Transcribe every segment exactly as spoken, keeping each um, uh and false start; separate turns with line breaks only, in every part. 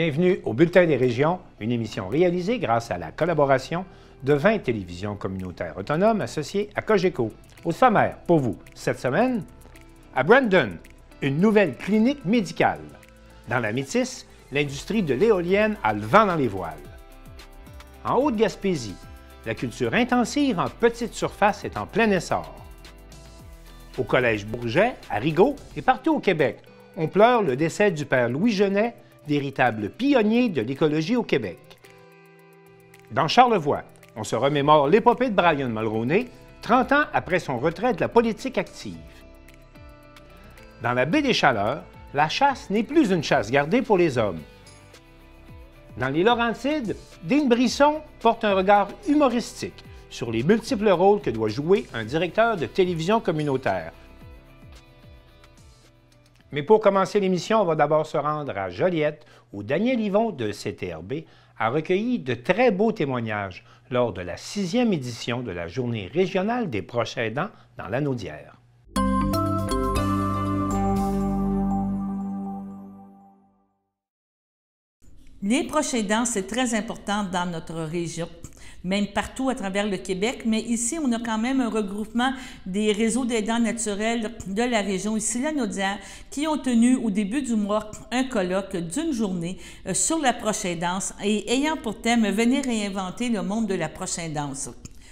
Bienvenue au Bulletin des régions, une émission réalisée grâce à la collaboration de vingt télévisions communautaires autonomes associées à Cogeco. Au sommaire, pour vous, cette semaine, à Brandon, une nouvelle clinique médicale. Dans la Métis, l'industrie de l'éolienne a le vent dans les voiles. En Haute-Gaspésie, la culture intensive en petite surface est en plein essor. Au Collège Bourget, à Rigaud et partout au Québec, on pleure le décès du père Louis Genet, véritable pionnier de l'écologie au Québec. Dans Charlevoix, on se remémore l'épopée de Brian Mulroney, trente ans après son retrait de la politique active. Dans la baie des Chaleurs, la chasse n'est plus une chasse gardée pour les hommes. Dans les Laurentides, Dean Brisson porte un regard humoristique sur les multiples rôles que doit jouer un directeur de télévision communautaire. Mais pour commencer l'émission, on va d'abord se rendre à Joliette, où Daniel Yvon de C T R B a recueilli de très beaux témoignages lors de la sixième édition de la Journée régionale des proches aidants dans l'Anaudière.
Les proches aidants, c'est très important dans notre région, même partout à travers le Québec, mais ici, on a quand même un regroupement des réseaux d'aidants naturels de la région, ici l'Anaudière, qui ont tenu au début du mois un colloque d'une journée sur la proche aidance et ayant pour thème « Venir réinventer le monde de la proche aidance ».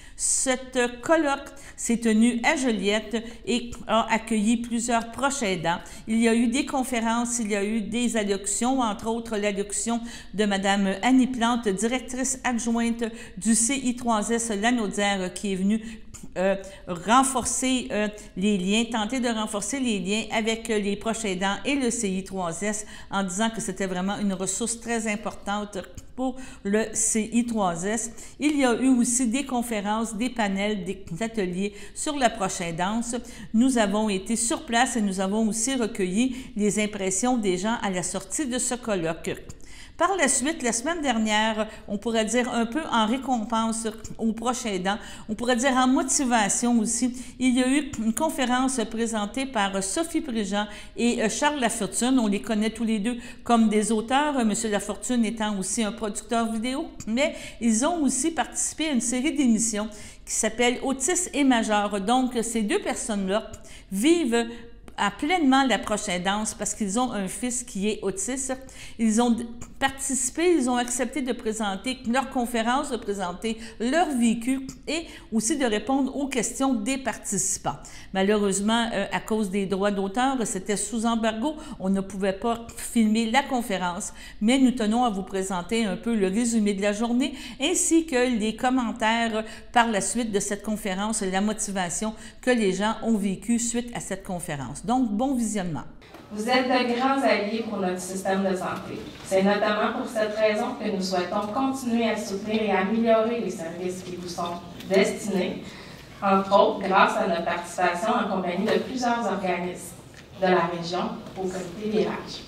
Cette colloque s'est tenue à Joliette et a accueilli plusieurs proches aidants. Il y a eu des conférences, il y a eu des allocutions, entre autres l'allocution de Mme Annie Plante, directrice adjointe du C I trois S L'Anaudière, qui est venue Euh, renforcer euh, les liens, tenter de renforcer les liens avec euh, les proches aidants et le C I trois S en disant que c'était vraiment une ressource très importante pour le C I trois S. Il y a eu aussi des conférences, des panels, des ateliers sur la proche aidance. Nous avons été sur place et nous avons aussi recueilli les impressions des gens à la sortie de ce colloque. Par la suite, la semaine dernière, on pourrait dire un peu en récompense aux proches aidants, on pourrait dire en motivation aussi, il y a eu une conférence présentée par Sophie Préjean et Charles Lafortune. On les connaît tous les deux comme des auteurs, M. Lafortune étant aussi un producteur vidéo, mais ils ont aussi participé à une série d'émissions qui s'appelle Autisme et Majeur. Donc, ces deux personnes-là vivent à pleinement la proche aidance parce qu'ils ont un fils qui est autiste. Ils ont participé, ils ont accepté de présenter leur conférence, de présenter leur vécu et aussi de répondre aux questions des participants. Malheureusement, euh, à cause des droits d'auteur, c'était sous embargo, on ne pouvait pas filmer la conférence, mais nous tenons à vous présenter un peu le résumé de la journée ainsi que les commentaires par la suite de cette conférence, la motivation que les gens ont vécu suite à cette conférence. Donc, bon visionnement.
Vous êtes de grands alliés pour notre système de santé. C'est notamment pour cette raison que nous souhaitons continuer à soutenir et à améliorer les services qui vous sont destinés, entre autres grâce à notre participation en compagnie de plusieurs organismes de la région au comité Virage.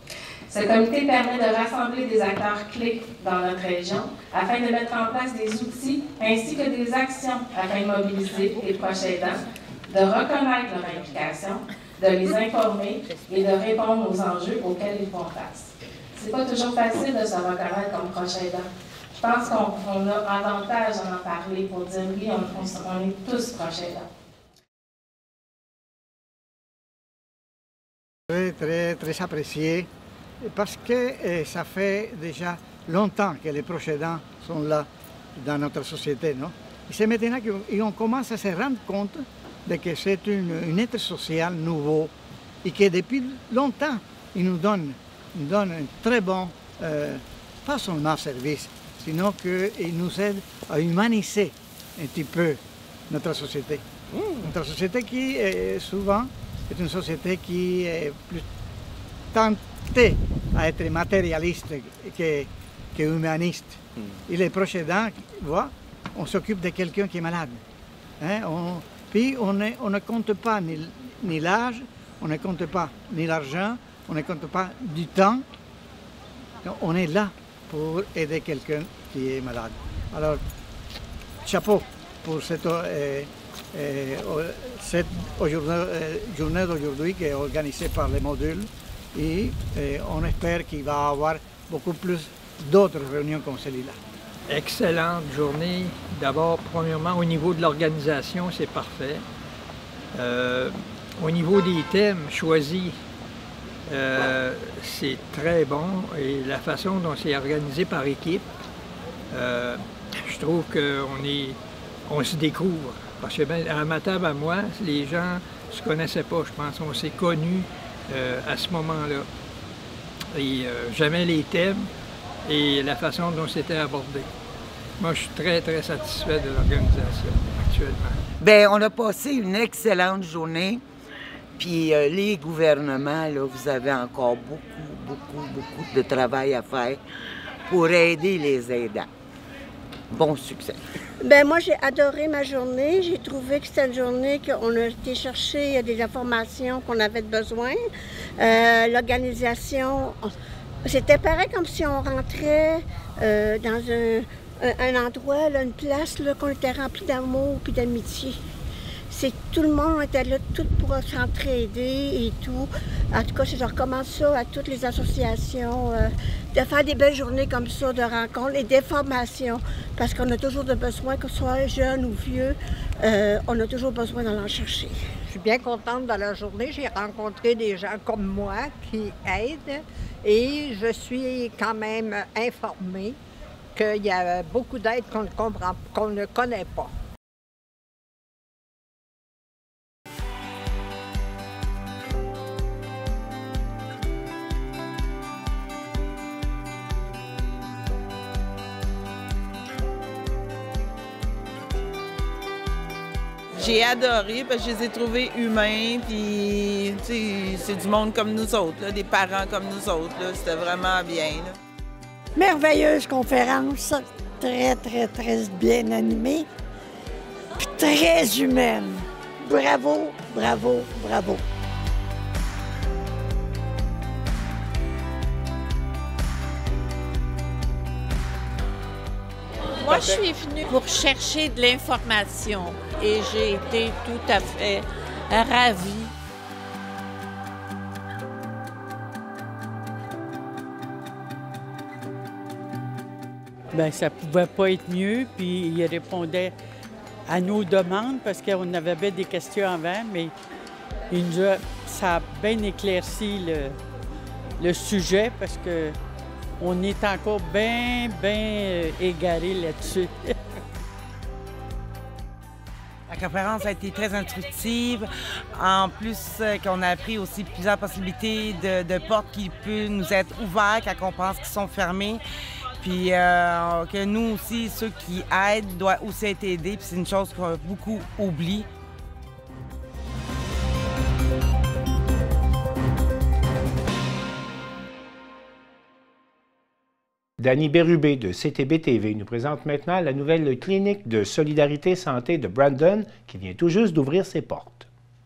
Ce comité permet de rassembler des acteurs clés dans notre région afin de mettre en place des outils ainsi que des actions afin de mobiliser les proches aidants, de reconnaître leur implication, de les informer et de répondre aux enjeux auxquels ils font face. C'est pas toujours facile de se reconnaître comme proche aidant. Je pense qu'on on a avantage à en parler pour dire oui, on, on, on est tous proches aidants.
Très, très, très apprécié parce que eh, ça fait déjà longtemps que les proches aidants sont là dans notre société, non? Et c'est maintenant qu'on commence à se rendre compte de que c'est un être social nouveau et que depuis longtemps, il nous donne, nous donne un très bon, euh, pas seulement service, sinon qu'il nous aide à humaniser un petit peu notre société. Mmh. Notre société qui, est, souvent, est une société qui est plus tentée à être matérialiste que, que humaniste. Mmh. Et les proches aidants, voilà, on s'occupe de quelqu'un qui est malade. Hein? On, Puis on, est, on ne compte pas ni, ni l'âge, on ne compte pas ni l'argent, on ne compte pas du temps. Donc, on est là pour aider quelqu'un qui est malade. Alors, chapeau pour cette, euh, euh, cette euh, journée d'aujourd'hui qui est organisée par les modules et euh, on espère qu'il va y avoir beaucoup plus d'autres réunions comme celle-là.
Excellente journée. D'abord, premièrement, au niveau de l'organisation, c'est parfait. Euh, au niveau des thèmes choisis, euh, c'est très bon. Et la façon dont c'est organisé par équipe, euh, je trouve qu'on est, on se découvre. Parce que ben, à ma table, à moi, les gens ne se connaissaient pas, je pense. On s'est connus euh, à ce moment-là. Et euh, j'aimais les thèmes et la façon dont c'était abordé. Moi, je suis très, très satisfait de l'organisation actuellement.
Bien, on a passé une excellente journée. Puis euh, les gouvernements, là, vous avez encore beaucoup, beaucoup, beaucoup de travail à faire pour aider les aidants. Bon succès.
Bien, moi, j'ai adoré ma journée. J'ai trouvé que c'était une journée qu'on a été chercher des informations qu'on avait besoin. Euh, L'organisation, c'était pareil comme si on rentrait euh, dans un... un endroit, là, une place, là, qu'on était rempli d'amour et d'amitié. C'est tout le monde était là, tout pour s'entraider et tout. En tout cas, je recommande ça à toutes les associations, euh, de faire des belles journées comme ça, de rencontres et d'informations, parce qu'on a toujours de besoin, que ce soit jeune ou vieux, euh, on a toujours besoin d'en chercher.
Je suis bien contente de la journée. J'ai rencontré des gens comme moi qui aident et je suis quand même informée qu'il y a beaucoup d'aides qu'on ne comprend, qu'on ne connaît pas.
J'ai adoré parce que je les ai trouvés humains, puis c'est du monde comme nous autres, là, des parents comme nous autres. C'était vraiment bien. Là.
Merveilleuse conférence, très, très, très bien animée, puis très humaine. Bravo, bravo, bravo.
Moi, je suis venue pour chercher de l'information et j'ai été tout à fait ravie.
Bien, ça pouvait pas être mieux, puis il répondait à nos demandes parce qu'on avait des questions avant, mais il nous a, ça a bien éclairci le, le sujet parce que on est encore bien, bien égarés là-dessus.
La conférence a été très instructive. En plus, euh, qu'on a appris aussi plusieurs possibilités de, de portes qui peuvent nous être ouvertes quand on pense qu'ils sont fermés. Puis euh, que nous aussi, ceux qui aident, doivent aussi être aidés. Puis c'est une chose que beaucoup oublient.
Danny Bérubé de C T B T V nous présente maintenant la nouvelle clinique de Solidarité Santé de Brandon qui vient tout juste d'ouvrir ses portes.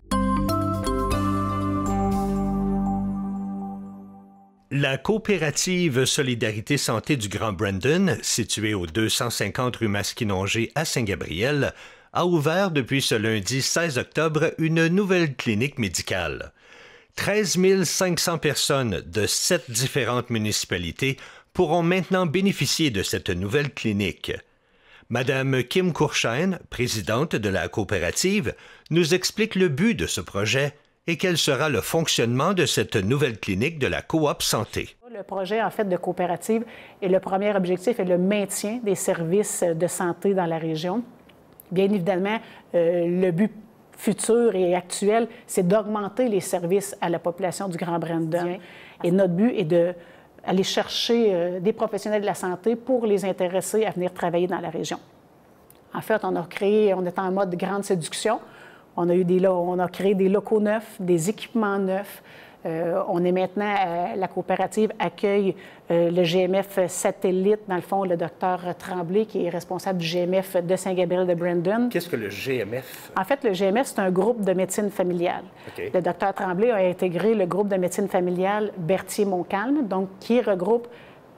La coopérative Solidarité Santé du Grand Brandon, située au deux cent cinquante rue Masquinongé à Saint-Gabriel, a ouvert depuis ce lundi seize octobre une nouvelle clinique médicale. treize mille cinq cents personnes de sept différentes municipalités pourront maintenant bénéficier de cette nouvelle clinique. Madame Kim Courchaine, présidente de la coopérative, nous explique le but de ce projet et quel sera le fonctionnement de cette nouvelle clinique de la Coop Santé.
Le projet, en fait, de coopérative, et le premier objectif est le maintien des services de santé dans la région. Bien évidemment, euh, le but futur et actuel, c'est d'augmenter les services à la population du Grand Brandon. Et notre but est de aller chercher euh, des professionnels de la santé pour les intéresser à venir travailler dans la région. En fait, on a créé, on est en mode grande séduction. On a, eu des, on a créé des locaux neufs, des équipements neufs. Euh, on est maintenant, euh, la coopérative accueille euh, le G M F satellite, dans le fond, le docteur Tremblay, qui est responsable du G M F de Saint-Gabriel de Brandon.
Qu'est-ce que le G M F?
En fait, le G M F, c'est un groupe de médecine familiale. Okay. Le docteur Tremblay a intégré le groupe de médecine familiale Berthier-Montcalm, donc qui regroupe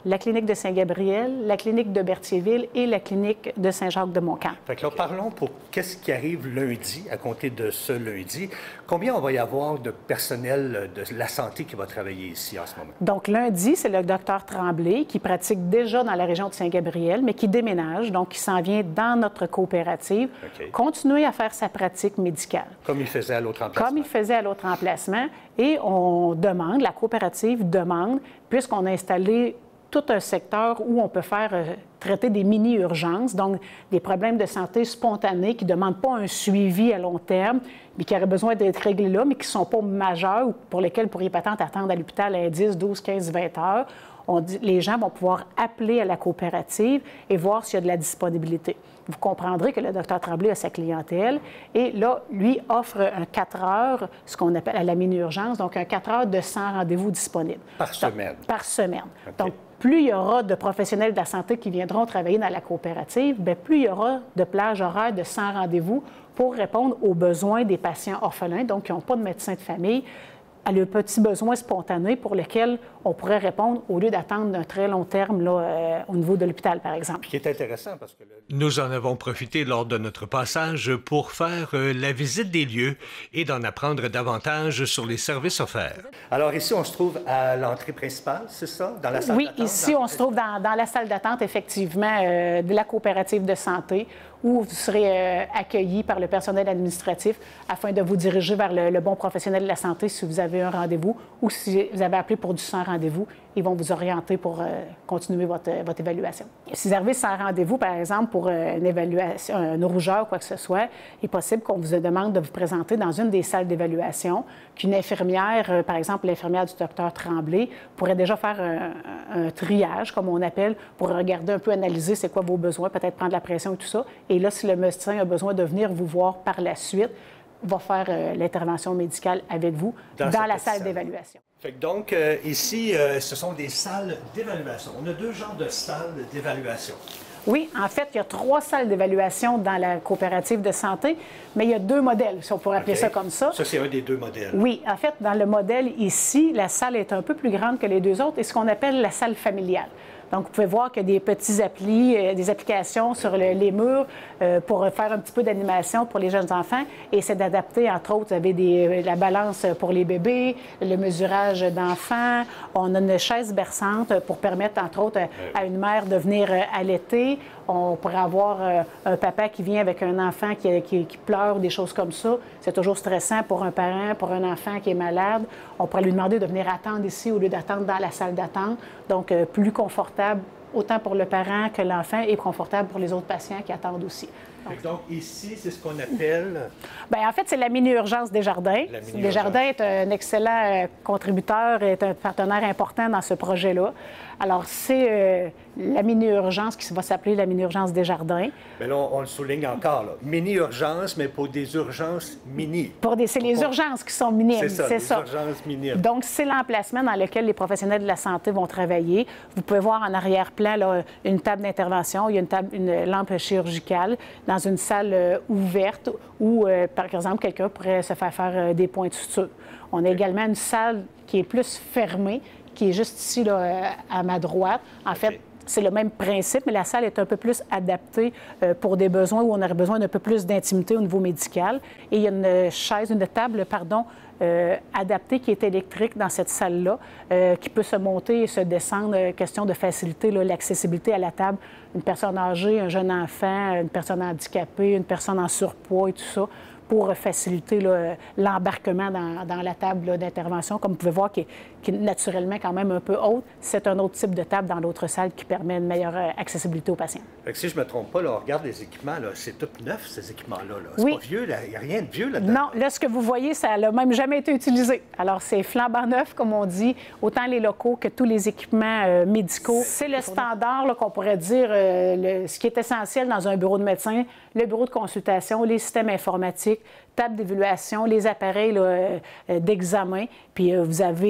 la clinique de Saint-Gabriel, la clinique de Berthierville et la clinique de Saint-Jacques-de-Montcalm.
Fait que là, parlons pour qu'est-ce qui arrive lundi, à compter de ce lundi. Combien on va y avoir de personnel de la santé qui va travailler ici en ce moment?
Donc, lundi, c'est le docteur Tremblay qui pratique déjà dans la région de Saint-Gabriel, mais qui déménage, donc qui s'en vient dans notre coopérative, okay. continuer à faire sa pratique médicale.
Comme il faisait à l'autre emplacement.
Comme il faisait à l'autre emplacement. Et on demande, la coopérative demande, puisqu'on a installé tout un secteur où on peut faire euh, traiter des mini-urgences, donc des problèmes de santé spontanés qui ne demandent pas un suivi à long terme, mais qui auraient besoin d'être réglés là, mais qui ne sont pas majeurs ou pour lesquels pourriez peut-être attendre à l'hôpital à dix, douze, quinze, vingt heures. On dit, les gens vont pouvoir appeler à la coopérative et voir s'il y a de la disponibilité. Vous comprendrez que le docteur Tremblay a sa clientèle et là, lui offre un quatre heures, ce qu'on appelle à la mini-urgence, donc un quatre heures de cent rendez-vous disponibles.
Par semaine?
Donc, par semaine.
Okay.
Donc, plus il y aura de professionnels de la santé qui viendront travailler dans la coopérative, bien, plus il y aura de plages horaires de cent rendez-vous pour répondre aux besoins des patients orphelins, donc qui n'ont pas de médecin de famille, à leurs petits besoins spontanés pour lesquels on pourrait répondre au lieu d'attendre d'un très long terme là, euh, au niveau de l'hôpital, par exemple.
Ce qui est intéressant parce que... Le... Nous en avons profité lors de notre passage pour faire euh, la visite des lieux et d'en apprendre davantage sur les services offerts. Alors ici, on se trouve à l'entrée principale, c'est ça? Dans la salle
oui,
d'attente?
ici, on se trouve dans, dans la salle d'attente, effectivement, euh, de la coopérative de santé, où vous serez euh, accueillis par le personnel administratif afin de vous diriger vers le, le bon professionnel de la santé si vous avez un rendez-vous ou si vous avez appelé pour du sans rendez-vous. Ils vont vous orienter pour euh, continuer votre, votre évaluation. Si vous arrivez sans rendez-vous, par exemple, pour euh, une évaluation, une rougeur ou quoi que ce soit, il est possible qu'on vous demande de vous présenter dans une des salles d'évaluation, qu'une infirmière, euh, par exemple l'infirmière du docteur Tremblay, pourrait déjà faire un, un triage, comme on appelle, pour regarder un peu, analyser c'est quoi vos besoins, peut-être prendre la pression et tout ça. Et là, si le médecin a besoin de venir vous voir par la suite, va faire euh, l'intervention médicale avec vous dans, dans la salle d'évaluation.
Donc, euh, ici, euh, ce sont des salles d'évaluation. On a deux genres de salles d'évaluation.
Oui, en fait, il y a trois salles d'évaluation dans la coopérative de santé, mais il y a deux modèles, si on pourrait appeler okay. ça comme ça.
Ça, c'est un des deux modèles.
Oui, en fait, dans le modèle ici, la salle est un peu plus grande que les deux autres et ce qu'on appelle la salle familiale. Donc, vous pouvez voir qu'il y a des petits applis, euh, des applications sur le, les murs euh, pour faire un petit peu d'animation pour les jeunes enfants. Et c'est d'adapter, entre autres, vous avez des, la balance pour les bébés, le mesurage d'enfants. On a une chaise berçante pour permettre, entre autres, à une mère de venir allaiter. On pourrait avoir euh, un papa qui vient avec un enfant qui, qui, qui pleure, des choses comme ça. C'est toujours stressant pour un parent, pour un enfant qui est malade. On pourrait lui demander de venir attendre ici au lieu d'attendre dans la salle d'attente. Donc, euh, plus confortable, autant pour le parent que l'enfant, et confortable pour les autres patients qui attendent aussi.
Donc, Donc ici, c'est ce qu'on appelle...
Bien, en fait, c'est la mini-urgence Desjardins. Mini Desjardins est un excellent contributeur, est un partenaire important dans ce projet-là. Alors, c'est euh, la mini-urgence qui va s'appeler la mini-urgence Desjardins.
Mais là, on, on le souligne encore, là. Mini-urgence, mais pour des urgences mini.
Pour des, c'est les urgences qui sont minimes,
c'est ça.
C'est
les
ça.
urgences minimes.
Donc, c'est l'emplacement dans lequel les professionnels de la santé vont travailler. Vous pouvez voir en arrière-plan là, une table d'intervention, il y a une, table, une lampe chirurgicale dans une salle euh, ouverte où, euh, par exemple, quelqu'un pourrait se faire faire euh, des points de suture. On a également une salle qui est plus fermée, qui est juste ici, là, à ma droite. En fait, okay. c'est le même principe, mais la salle est un peu plus adaptée euh, pour des besoins où on aurait besoin d'un peu plus d'intimité au niveau médical. Et il y a une chaise, une table, pardon, euh, adaptée qui est électrique dans cette salle-là, euh, qui peut se monter et se descendre. Euh, question de faciliter l'accessibilité à la table. Une personne âgée, un jeune enfant, une personne handicapée, une personne en surpoids et tout ça, pour faciliter l'embarquement dans, dans la table d'intervention, comme vous pouvez voir, qui est, qui est naturellement quand même un peu haute. C'est un autre type de table dans l'autre salle qui permet une meilleure accessibilité aux patients.
Fait que si je ne me trompe pas, là, on regarde les équipements, c'est tout neuf, ces équipements-là. Là. C'est
oui.
pas vieux, il n'y a rien de vieux là-dedans.
Non, là, ce que vous voyez, ça n'a même jamais été utilisé. Alors, c'est flambant neuf, comme on dit, autant les locaux que tous les équipements euh, médicaux. C'est le standard qu'on pourrait dire, euh, le, ce qui est essentiel dans un bureau de médecin, le bureau de consultation, les systèmes informatiques, table d'évaluation, les appareils euh, d'examen. Puis euh, vous avez évidemment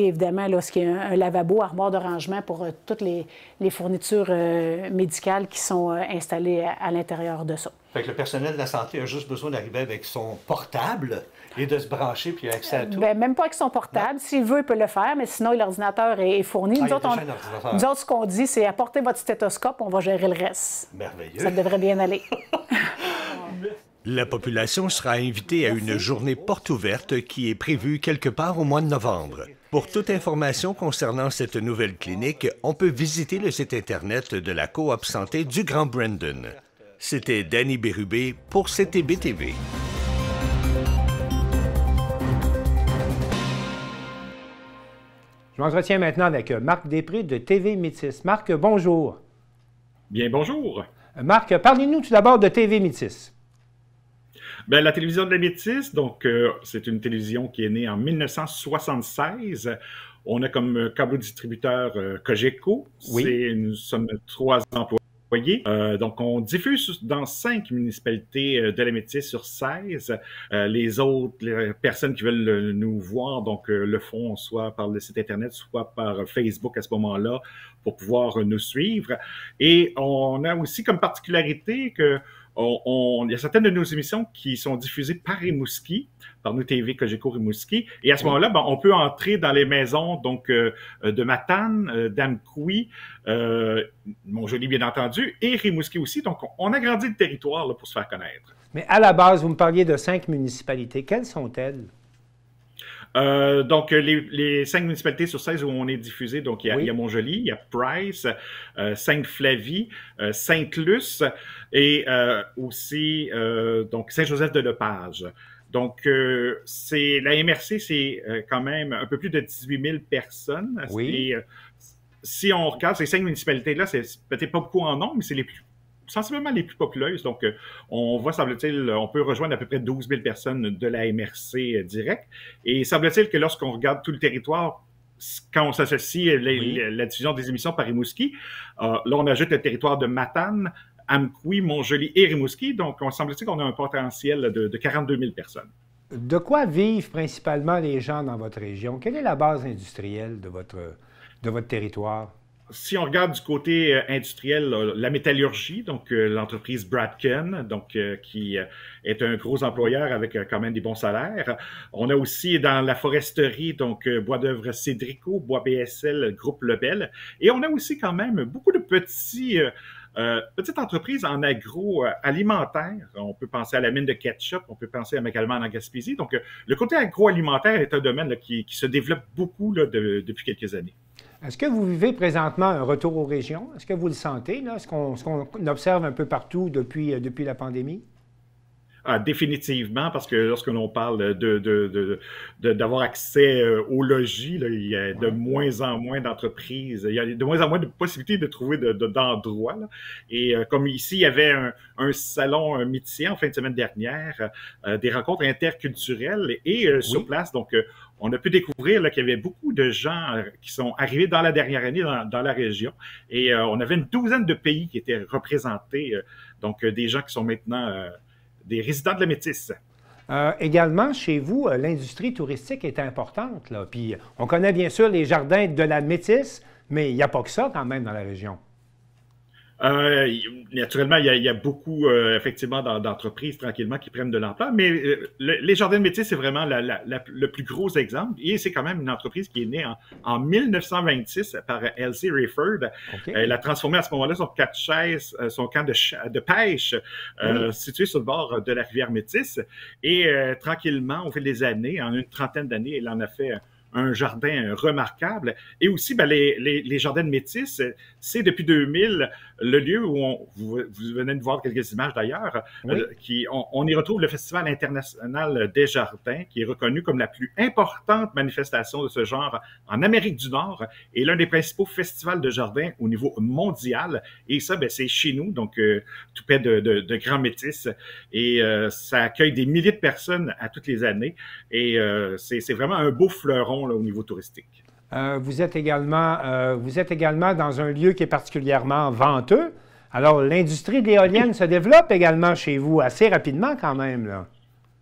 également là, ce qui est un, un lavabo, armoire de rangement pour euh, toutes les, les fournitures euh, médicales qui sont euh, installées à, à l'intérieur de ça.
Fait que le personnel de la santé a juste besoin d'arriver avec son portable et de se brancher puis accès à tout.
Bien, même pas avec son portable. S'il veut, il peut le faire, mais sinon, l'ordinateur est, est fourni.
Ah,
nous, autres, on, nous autres, ce qu'on dit, c'est apporter votre stéthoscope, on va gérer le reste.
Merveilleux.
Ça devrait bien aller.
La population sera invitée à une journée porte ouverte qui est prévue quelque part au mois de novembre. Pour toute information concernant cette nouvelle clinique, on peut visiter le site Internet de la Coop Santé du Grand Brandon. C'était Danny Bérubé pour C T B T V.
Je m'entretiens maintenant avec Marc Després de T V Métis. Marc, bonjour.
Bien, bonjour.
Marc, parlez-nous tout d'abord de T V Métis.
Bien, la télévision de la Métis, donc, euh, c'est une télévision qui est née en mille neuf cent soixante-seize. On a comme câble distributeur euh, Cogeco. Oui. Nous sommes trois employés. Euh, donc, on diffuse dans cinq municipalités euh, de la Métis sur seize. Euh, les autres les personnes qui veulent euh, nous voir, donc, euh, le font soit par le site Internet, soit par Facebook à ce moment-là, pour pouvoir euh, nous suivre. Et on a aussi comme particularité que On, on, il y a certaines de nos émissions qui sont diffusées par Rimouski, par nous T V Cogeco Rimouski. Et à ce moment-là, ben, on peut entrer dans les maisons donc euh, de Matane, euh, d'Amqui, euh, Montjoly bien entendu, et Rimouski aussi. Donc, on agrandit le territoire là, pour se faire connaître.
Mais à la base, vous me parliez de cinq municipalités. Quelles sont-elles?
Euh, donc, les, les cinq municipalités sur seize où on est diffusé, donc il y a, oui. il y a Montjoly, il y a Price, euh, Sainte-Flavie, euh, Sainte-Luce et euh, aussi euh, donc Saint-Joseph-de-Lepage. Donc, euh, c'est la M R C, c'est euh, quand même un peu plus de dix-huit mille personnes.
Oui.
Et, euh, si on regarde ces cinq municipalités-là, c'est peut-être pas beaucoup en nombre, mais c'est les plus sensiblement les plus populeuses. Donc, euh, on voit, semble-t-il, on peut rejoindre à peu près douze mille personnes de la M R C euh, direct. Et semble-t-il que lorsqu'on regarde tout le territoire, quand on s'associe les, oui. les, la diffusion des émissions par Rimouski, euh, là, on ajoute le territoire de Matane, Amqui, Montjoly et Rimouski. Donc, on semble-t-il qu'on a un potentiel de, de quarante-deux mille personnes.
De quoi vivent principalement les gens dans votre région? Quelle est la base industrielle de votre, de votre territoire?
Si on regarde du côté euh, industriel, là, la métallurgie, donc euh, l'entreprise Bradken, donc euh, qui euh, est un gros employeur avec euh, quand même des bons salaires. On a aussi dans la foresterie, donc euh, Bois d'œuvre Cédrico, Bois B S L, Groupe Lebel. Et on a aussi quand même beaucoup de petits... Euh, Euh, petite entreprise en agroalimentaire. On peut penser à la mine de ketchup, on peut penser également en Gaspésie. Donc, euh, le côté agroalimentaire est un domaine là, qui, qui se développe beaucoup là, de, depuis quelques années.
Est-ce que vous vivez présentement un retour aux régions? Est-ce que vous le sentez, là? Ce qu'on, ce qu'on observe un peu partout depuis, euh, depuis la pandémie?
Ah, définitivement, parce que lorsque l'on parle de, de, de, de, d'avoir accès au logis, là, il y a de moins en moins d'entreprises, il y a de moins en moins de possibilités de trouver de, de, d'endroits. Là. Et euh, comme ici, il y avait un, un salon métier en fin de semaine dernière, euh, des rencontres interculturelles et euh, sur oui. place, donc euh, on a pu découvrir là, qu'il y avait beaucoup de gens euh, qui sont arrivés dans la dernière année dans, dans la région. Et euh, on avait une douzaine de pays qui étaient représentés, euh, donc euh, des gens qui sont maintenant... Euh, des résidents de la Métis.
Euh, également, chez vous, euh, l'industrie touristique est importante. Là. Puis, on connaît bien sûr les jardins de la Métis, mais il n'y a pas que ça quand même dans la région.
Euh, naturellement, il y a, il y a beaucoup, euh, effectivement, d'entreprises tranquillement qui prennent de l'ampleur, mais euh, le, les Jardins de Métis, c'est vraiment la, la, la, le plus gros exemple. Et c'est quand même une entreprise qui est née en, en mille neuf cent vingt-six par Elsie Rayford. Okay. Elle a transformé à ce moment-là son camp de chaise, son camp de, de pêche euh, oui. situé sur le bord de la rivière Métis. Et euh, tranquillement, au fil des années, en une trentaine d'années, elle en a fait un jardin remarquable. Et aussi, ben, les, les, les jardins de Métis, c'est depuis deux mille le lieu où on, vous, vous venez de voir quelques images d'ailleurs, oui. euh, qui, on, on y retrouve le Festival international des jardins, qui est reconnu comme la plus importante manifestation de ce genre en Amérique du Nord et l'un des principaux festivals de jardins au niveau mondial. Et ça, ben, c'est chez nous, donc euh, tout près de, de, de Grand Métis. Et euh, ça accueille des milliers de personnes à toutes les années. Et euh, c'est vraiment un beau fleuron là, au niveau touristique.
Euh, vous êtes également, euh, vous êtes également dans un lieu qui est particulièrement venteux. Alors, l'industrie de l'éolienne se développe également chez vous assez rapidement quand même, là.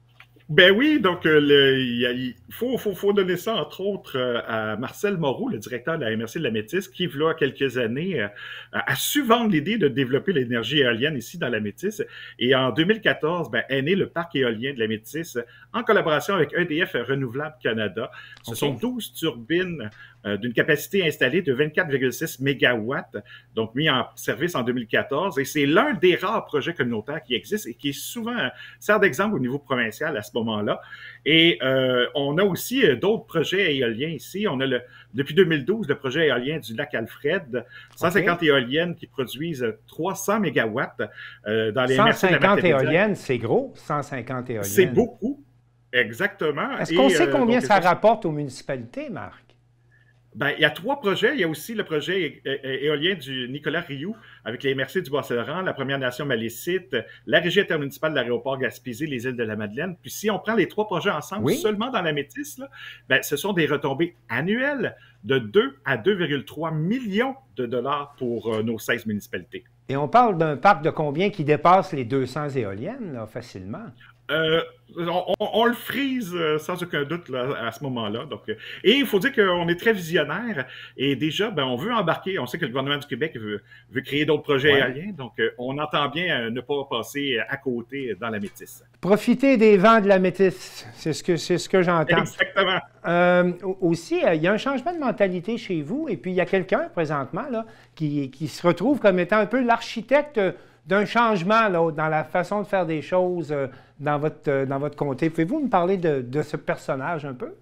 Ben oui, donc euh, le, il, y a- il faut, faut, faut donner ça, entre autres, euh, à Marcel Moreau, le directeur de la M R C de la Métis, qui, il y a quelques années, euh, a su vendre l'idée de développer l'énergie éolienne ici dans la Métis. Et en deux mille quatorze, ben, est né le parc éolien de la Métis en collaboration avec E D F Renouvelable Canada. Ce
OK.
sont douze turbines euh, d'une capacité installée de vingt-quatre virgule six mégawatts, donc mis en service en deux mille quatorze. Et c'est l'un des rares projets communautaires qui existent et qui est souvent euh, sert d'exemple au niveau provincial à ce moment-là. Et euh, on a aussi euh, d'autres projets éoliens ici. On a le, depuis deux mille douze le projet éolien du lac Alfred, cent cinquante
OK.
éoliennes qui produisent trois cents mégawatts euh, dans les M R C de la
cent cinquante
Matapédia.
éoliennes, c'est gros, cent cinquante éoliennes.
C'est beaucoup, exactement.
Est-ce qu'on
Et,
sait
euh,
combien
donc,
ça rapporte aux municipalités, Marc?
Ben, il y a trois projets. Il y a aussi le projet é- é- éolien du Nicolas Rioux avec les M R C du Bas-Saint-Laurent, la Première Nation Malécite, la Régie intermunicipale de l'aéroport Gaspésie, les îles de la Madeleine. Puis si on prend les trois projets ensemble,
Oui.
seulement dans la Métis, là, ben, ce sont des retombées annuelles de deux à deux virgule trois millions de dollars pour euh, nos seize municipalités.
Et on parle d'un parc de combien qui dépasse les deux cents éoliennes, là, facilement?
Euh, on, on- on le frise euh, sans aucun doute là, à ce moment-là. Donc, euh, et il faut dire qu'on est très visionnaire et déjà, ben, on veut embarquer. On sait que le gouvernement du Québec veut, veut créer d'autres projets
Ouais.
éoliens, donc euh, on entend bien euh, ne pas passer à côté dans la Métis.
Profiter des vents de la métisse, c'est ce que, c'est ce que j'entends.
Exactement.
Euh, au- aussi, euh, il y a un changement de mentalité chez vous, et puis il y a quelqu'un présentement là, qui, qui se retrouve comme étant un peu l'architecte d'un changement là, dans la façon de faire des choses euh, dans votre, euh, dans votre comté. Pouvez-vous me parler de, de ce personnage un peu?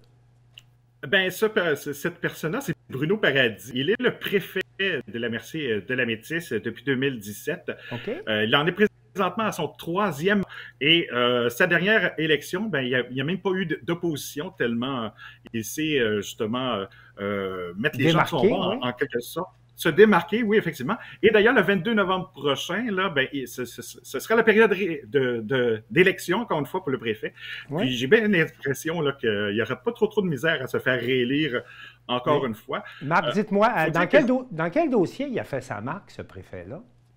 Ben, ce pe- ce- cette personne-là, c'est Bruno Paradis. Il est le préfet de la M R C de la Métis depuis deux mille dix-sept.
OK.
Euh, il en est présentement à son troisième et euh, sa dernière élection, ben, il n'y a, il y a même pas eu d- d'opposition tellement euh, il sait euh, justement euh, euh, mettre les gens de son
Démarquer,
bord en,
oui.
en quelque sorte. Se démarquer, oui, effectivement. Et d'ailleurs, le vingt-deux novembre prochain, là, ben, il- ce, ce- ce sera la période ré- de- de- d'élection, encore une fois, pour le préfet.
Oui.
Puis j'ai bien l'impression là, qu'il n'y aura pas trop, trop de misère à se faire réélire encore
Oui.
une fois.
Marc,
Euh,
dites-moi, euh,
faut
dans
dire
quel,
que-
do- dans quel dossier il a fait sa marque, ce préfet-là?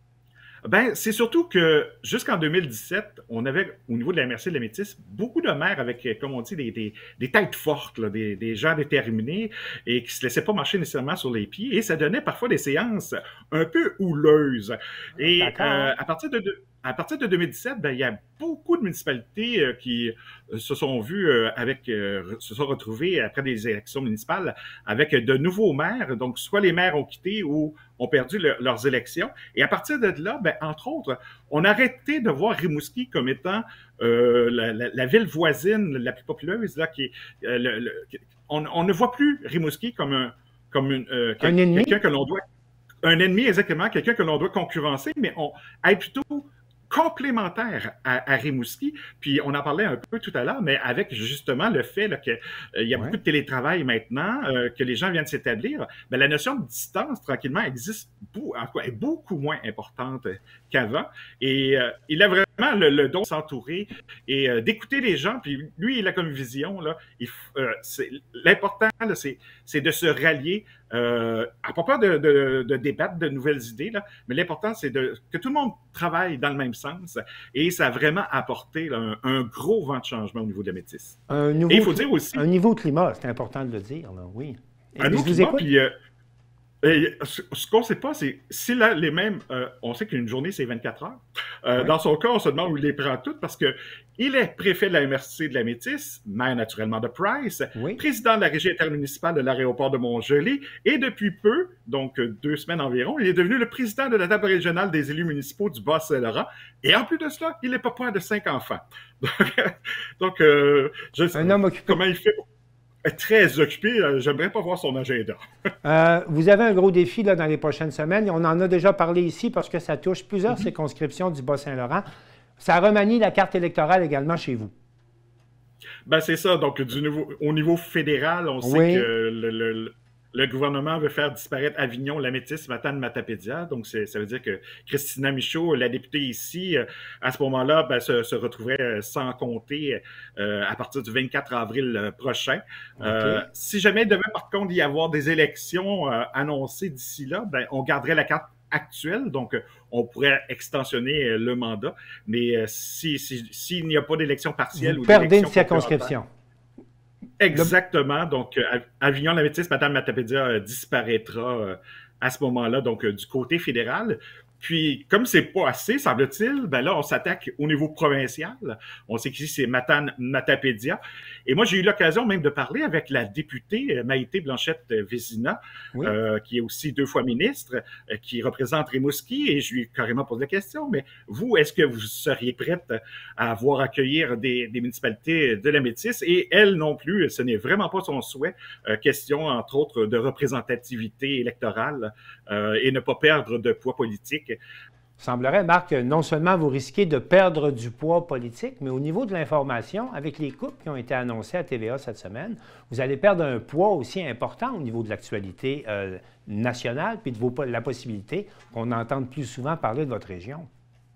Ben, c'est surtout que jusqu'en deux mille dix-sept, on avait, au niveau de la M R C de la Métis, beaucoup de maires avec, euh, comme on dit, des, des, des têtes fortes, là, des, des gens déterminés et qui se laissaient pas marcher nécessairement sur les pieds. Et ça donnait parfois des séances un peu houleuses. Et
D'accord.
euh, à partir de, de- à partir de deux mille dix-sept, ben, il y a beaucoup de municipalités euh, qui euh, se sont vues euh, avec, euh, se sont retrouvées après des élections municipales avec de nouveaux maires. Donc, soit les maires ont quitté ou ont perdu le- leurs élections. Et à partir de là, ben, entre autres, on a arrêté de voir Rimouski comme étant euh, la, la- la ville voisine la plus populeuse. Là, qui est, euh, le- le- on, on ne voit plus Rimouski comme un, comme une, euh, quel-
Un ennemi?
quelqu'un que l'on doit... Un ennemi, exactement, quelqu'un que l'on doit concurrencer, mais on est plutôt complémentaire à, à Rimouski. Puis on en parlait un peu tout à l'heure, mais avec justement le fait qu'il y a
Ouais.
beaucoup de télétravail maintenant, euh, que les gens viennent s'établir, ben, la notion de distance, tranquillement, existe beau- en quoi, est beaucoup moins importante qu'avant. Et euh, il a vraiment le, le don de s'entourer et euh, d'écouter les gens. Puis lui, il a comme vision, là, il f- euh, c'est- l'important, là, c'est c'est de se rallier. Euh, à pas peur de, de, de débattre de nouvelles idées, là, mais l'important, c'est de, que tout le monde travaille dans le même sens. Et ça a vraiment apporté là, un, un gros vent de changement au niveau de la Métis.
Un nouveau,
Et il faut
cli-
dire aussi...
un nouveau climat, c'est important de le dire, là, oui. Et
Un
je
autre
vous
climat,
écoute.
puis, euh, euh, ce ce qu'on ne sait pas, c'est si là, les mêmes, euh, on sait qu'une journée, c'est vingt-quatre heures. Euh,
Ouais.
Dans son cas, on se demande où il les prend toutes parce que il est préfet de la M R C de la Métis, maire naturellement de Price,
Oui.
président de la régie intermunicipale de l'aéroport de Montgelée, et depuis peu, donc euh, deux semaines environ, il est devenu le président de la table régionale des élus municipaux du Bas-Saint-Laurent. Et en plus de cela, il est papa de cinq enfants. Donc, donc euh, je sais
Un homme occupé.
comment il fait pour être très occupé. euh, J'aimerais pas voir son agenda.
Euh, vous avez un gros défi là, dans les prochaines semaines. On en a déjà parlé ici parce que ça touche plusieurs
Mm-hmm.
circonscriptions du Bas-Saint-Laurent. Ça remanie la carte électorale également chez vous.
Ben, c'est ça. Donc, du niveau, au niveau fédéral, on sait
Oui.
que le, le- le gouvernement veut faire disparaître Avignon, la Métis, Matane, Matapédia. Donc, c'est- ça veut dire que Christina Michaud, la députée ici, euh, à ce moment-là, ben, se, se retrouverait euh, sans compter euh, à partir du vingt-quatre avril euh, prochain. Euh, si jamais il devait, par contre, y avoir des élections euh, annoncées d'ici là, ben, on garderait la carte actuelle, donc on pourrait extensionner le mandat, mais s'il si, si, n'y a pas d'élection partielle
vous
ou
perdez une circonscription.
Exactement. Le... Donc, Avignon-la-Métis, Madame Matapédia disparaîtra à ce moment-là, donc du côté fédéral. Puis, comme c'est pas assez, semble-t-il, ben là, on s'attaque au niveau provincial. On sait qu'ici, c'est Matane Matapédia. Et moi, j'ai eu l'occasion même de parler avec la députée Maïté Blanchette-Vézina, oui. euh, qui est aussi deux fois ministre, euh, qui représente Rimouski, et je lui ai carrément posé la question, mais vous, est-ce que vous seriez prête à voir accueillir des, des municipalités de la Métis? Et elle non plus, ce n'est vraiment pas son souhait. Euh, question, entre autres, de représentativité électorale euh, et ne pas perdre de poids politique.
Il semblerait, Marc, non seulement vous risquez de perdre du poids politique, mais au niveau de l'information, avec les coupes qui ont été annoncées à T V A cette semaine, vous allez perdre un poids aussi important au niveau de l'actualité euh, nationale, puis de vos, la possibilité qu'on entende plus souvent parler de votre région.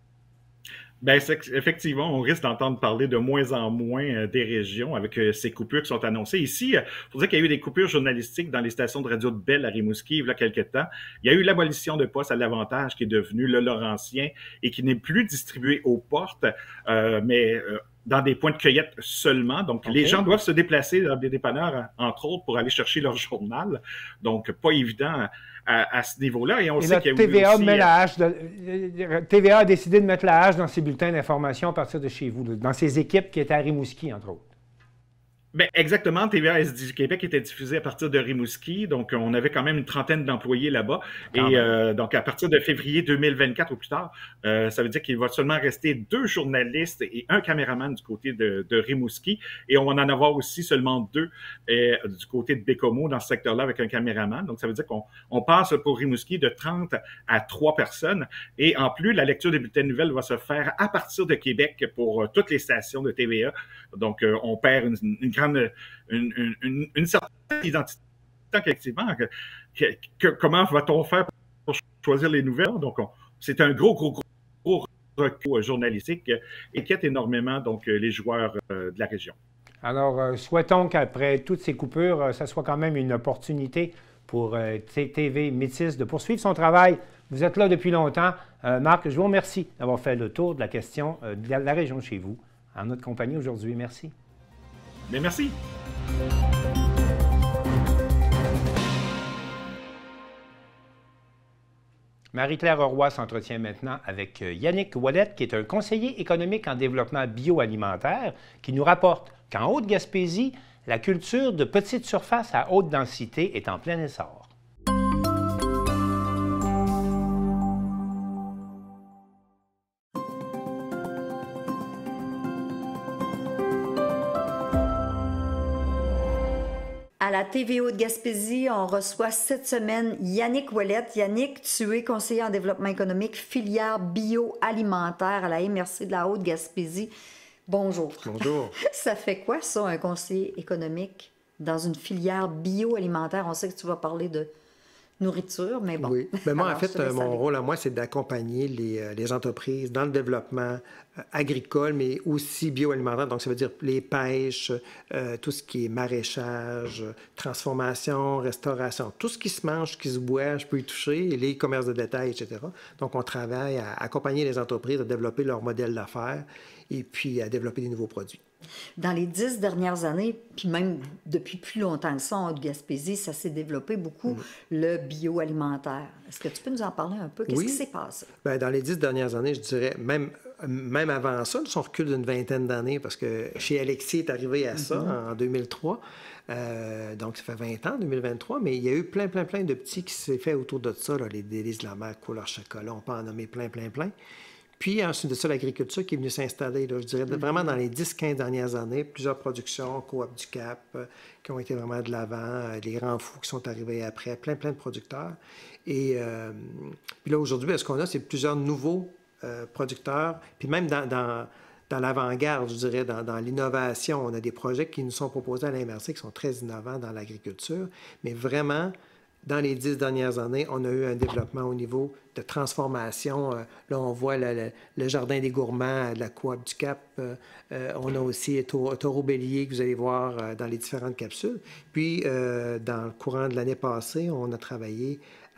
Bien, effectivement, on risque d'entendre parler de moins en moins euh, des régions avec euh, ces coupures qui sont annoncées. Ici, il euh, faut dire qu'il y a eu des coupures journalistiques dans les stations de radio de Bell à Rimouski il y a quelques temps. Il y a eu l'abolition de postes à l'Avantage qui est devenu le Laurentien et qui n'est plus distribué aux portes, euh, mais euh, dans des points de cueillette seulement. Donc, okay. Les gens doivent se déplacer dans des dépanneurs, entre autres, pour aller chercher leur journal. Donc, pas évident à, à ce niveau-là. Et on
et
sait
là,
qu'il y a
T V A
aussi...
met la hache de, T V A a décidé de mettre la hache dans ses bulletins d'information à partir de chez vous, dans ses équipes qui étaient à Rimouski, entre autres.
Bien, exactement. T V A S D du Québec était diffusé à partir de Rimouski, donc on avait quand même une trentaine d'employés là-bas. Et euh, donc, à partir de février deux mille vingt-quatre ou plus tard, euh, ça veut dire qu'il va seulement rester deux journalistes et un caméraman du côté de, de Rimouski. Et on va en avoir aussi seulement deux euh, du côté de Bécomo dans ce secteur-là avec un caméraman. Donc, ça veut dire qu'on on passe pour Rimouski de trente à trois personnes. Et en plus, la lecture des bulletins de nouvelles va se faire à partir de Québec pour euh, toutes les stations de T V A. Donc, euh, on perd une, une Une, une, une, une certaine identité collectivement. Que, que, que, comment va-t-on faire pour choisir les nouvelles? Donc, c'est un gros, gros, gros, gros recours journalistique qui inquiète énormément donc, les joueurs euh, de la région.
Alors, euh, souhaitons qu'après toutes ces coupures, euh, ça soit quand même une opportunité pour euh, T V Métis de poursuivre son travail. Vous êtes là depuis longtemps. Euh, Marc, je vous remercie d'avoir fait le tour de la question euh, de la région chez vous en notre compagnie aujourd'hui. Merci.
Mais merci.
Marie-Claire Roy s'entretient maintenant avec Yannick Ouellette, qui est un conseiller économique en développement bioalimentaire, qui nous rapporte qu'en Haute-Gaspésie, la culture de petites surfaces à haute densité est en plein essor.
À la T V O de Gaspésie, on reçoit cette semaine Yannick Ouellette. Yannick, tu es conseiller en développement économique, filière bioalimentaire à la M R C de la Haute-Gaspésie. Bonjour.
Bonjour.
Ça fait quoi, ça, un conseiller économique dans une filière bioalimentaire? On sait que tu vas parler de nourriture, mais bon.
Oui. Ben moi,
Alors,
en fait, mon aller. rôle à moi, c'est d'accompagner les, les entreprises dans le développement euh, agricole, mais aussi bioalimentaire. Donc, ça veut dire les pêches, euh, tout ce qui est maraîchage, transformation, restauration, tout ce qui se mange, qui se boit, je peux y toucher, les commerces de détail, et cetera. Donc, on travaille à accompagner les entreprises à développer leur modèle d'affaires et puis à développer des nouveaux produits.
Dans les dix dernières années, puis même depuis plus longtemps que ça, en Haute-Gaspésie, ça s'est développé beaucoup, mmh. le bioalimentaire. Est-ce que tu peux nous en parler un peu? Qu'est-ce
oui.
qui s'est passé? Bien,
dans les dix dernières années, je dirais, même, même avant ça, nous on recule d'une vingtaine d'années, parce que chez Alexis est arrivé à ça mmh. en deux mille trois. Euh, donc, ça fait vingt ans, deux mille vingt-trois, mais il y a eu plein, plein, plein de petits qui s'est fait autour de ça, là, les délices de la mer, couleur chocolat, on peut en nommer plein, plein, plein. Puis ensuite de ça, l'agriculture qui est venue s'installer, là, je dirais, mm-hmm. vraiment dans les dix quinze dernières années, plusieurs productions, Coop du Cap, euh, qui ont été vraiment de l'avant, euh, les Grands Fous qui sont arrivés après, plein, plein de producteurs. Et euh, puis là, aujourd'hui, ce qu'on a, c'est plusieurs nouveaux euh, producteurs, puis même dans, dans, dans l'avant-garde, je dirais, dans, dans l'innovation, on a des projets qui nous sont proposés à l'A M R C qui sont très innovants dans l'agriculture, mais vraiment... Dans les dix dernières années, on a eu un développement au niveau de transformation. Euh, là, on voit le, le, le Jardin des gourmands de la Coop du Cap. Euh, euh, on a aussi Taureau, Taureau Bélier que vous allez voir euh, dans les différentes capsules. Puis, euh, dans le courant de l'année passée, on a travaillé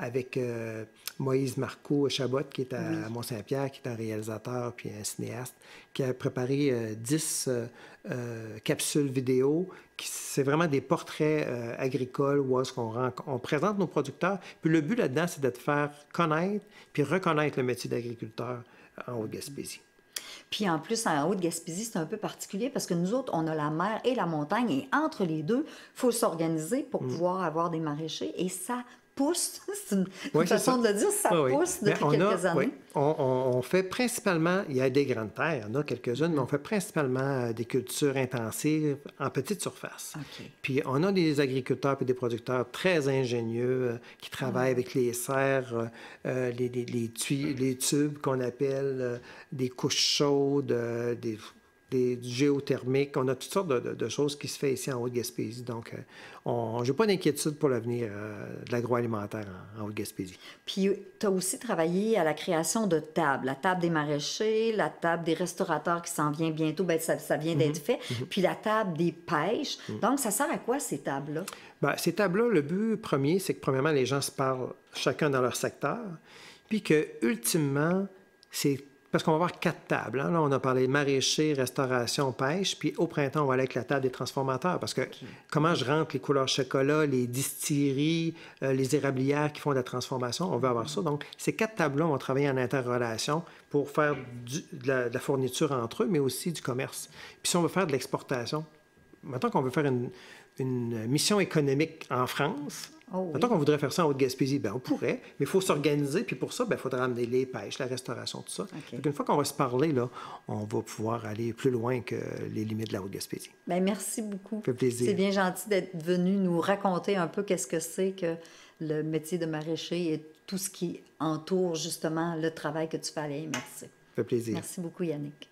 avec euh, Moïse Marcoux Chabot, qui est à oui. Mont-Saint-Pierre, qui est un réalisateur puis un cinéaste, qui a préparé euh, dix euh, euh, capsules vidéo. C'est vraiment des portraits euh, agricoles où est-ce qu'on on présente nos producteurs. Puis le but là-dedans, c'est de te faire connaître puis reconnaître le métier d'agriculteur en Haute-Gaspésie.
Puis en plus, en Haute-Gaspésie, c'est un peu particulier parce que nous autres, on a la mer et la montagne. Et entre les deux, il faut s'organiser pour mmh. pouvoir avoir des maraîchers. Et ça pousse. C'est une, oui, une façon de le dire, ça oui, pousse oui. depuis quelques a, années. Oui.
On, on, on fait principalement, il y a des grandes terres, il y en a quelques-unes, mais on fait principalement des cultures intensives en petite surface. Okay. Puis on a des agriculteurs et des producteurs très ingénieux euh, qui travaillent mmh. avec les serres, euh, les, les, les, tu, les tubes qu'on appelle euh, des couches chaudes, euh, des... Des, du géothermique. On a toutes sortes de, de, de choses qui se font ici en Haute-Gaspésie. Donc, euh, je n'ai pas d'inquiétude pour l'avenir euh, de l'agroalimentaire en, en Haute-Gaspésie.
Puis, tu as aussi travaillé à la création de tables. La table des maraîchers, la table des restaurateurs qui s'en vient bientôt, bien, ça, ça vient d'être mm-hmm. fait. Mm-hmm. Puis, la table des pêches. Mm-hmm. Donc, ça sert à quoi, ces tables-là?
Bien, ces tables-là, le but premier, c'est que, premièrement, les gens se parlent chacun dans leur secteur. Puis que, ultimement, c'est parce qu'on va avoir quatre tables. Hein. Là, on a parlé maraîcher, restauration, pêche. Puis au printemps, on va aller avec la table des transformateurs. Parce que okay. comment je rentre les couleurs chocolat, les distilleries, euh, les érablières qui font de la transformation, on veut avoir ça. Donc, ces quatre tables-là, on va travailler en interrelation pour faire du, de, la, de la fourniture entre eux, mais aussi du commerce. Puis si on veut faire de l'exportation, maintenant qu'on veut faire une, une mission économique en France, oh, oui. Maintenant qu'on voudrait faire ça en Haute-Gaspésie, bien, on pourrait, mais il faut s'organiser. Puis pour ça, il faudra amener les pêches, la restauration, tout ça. Okay. Donc, une fois qu'on va se parler, là, on va pouvoir aller plus loin que les limites de la Haute-Gaspésie.
Bien, merci beaucoup.
Ça fait plaisir.
C'est bien gentil d'être venu nous raconter un peu qu'est-ce que c'est que le métier de maraîcher et tout ce qui entoure justement le travail que tu fais. Aller. Merci. Ça
fait plaisir.
Merci beaucoup, Yannick.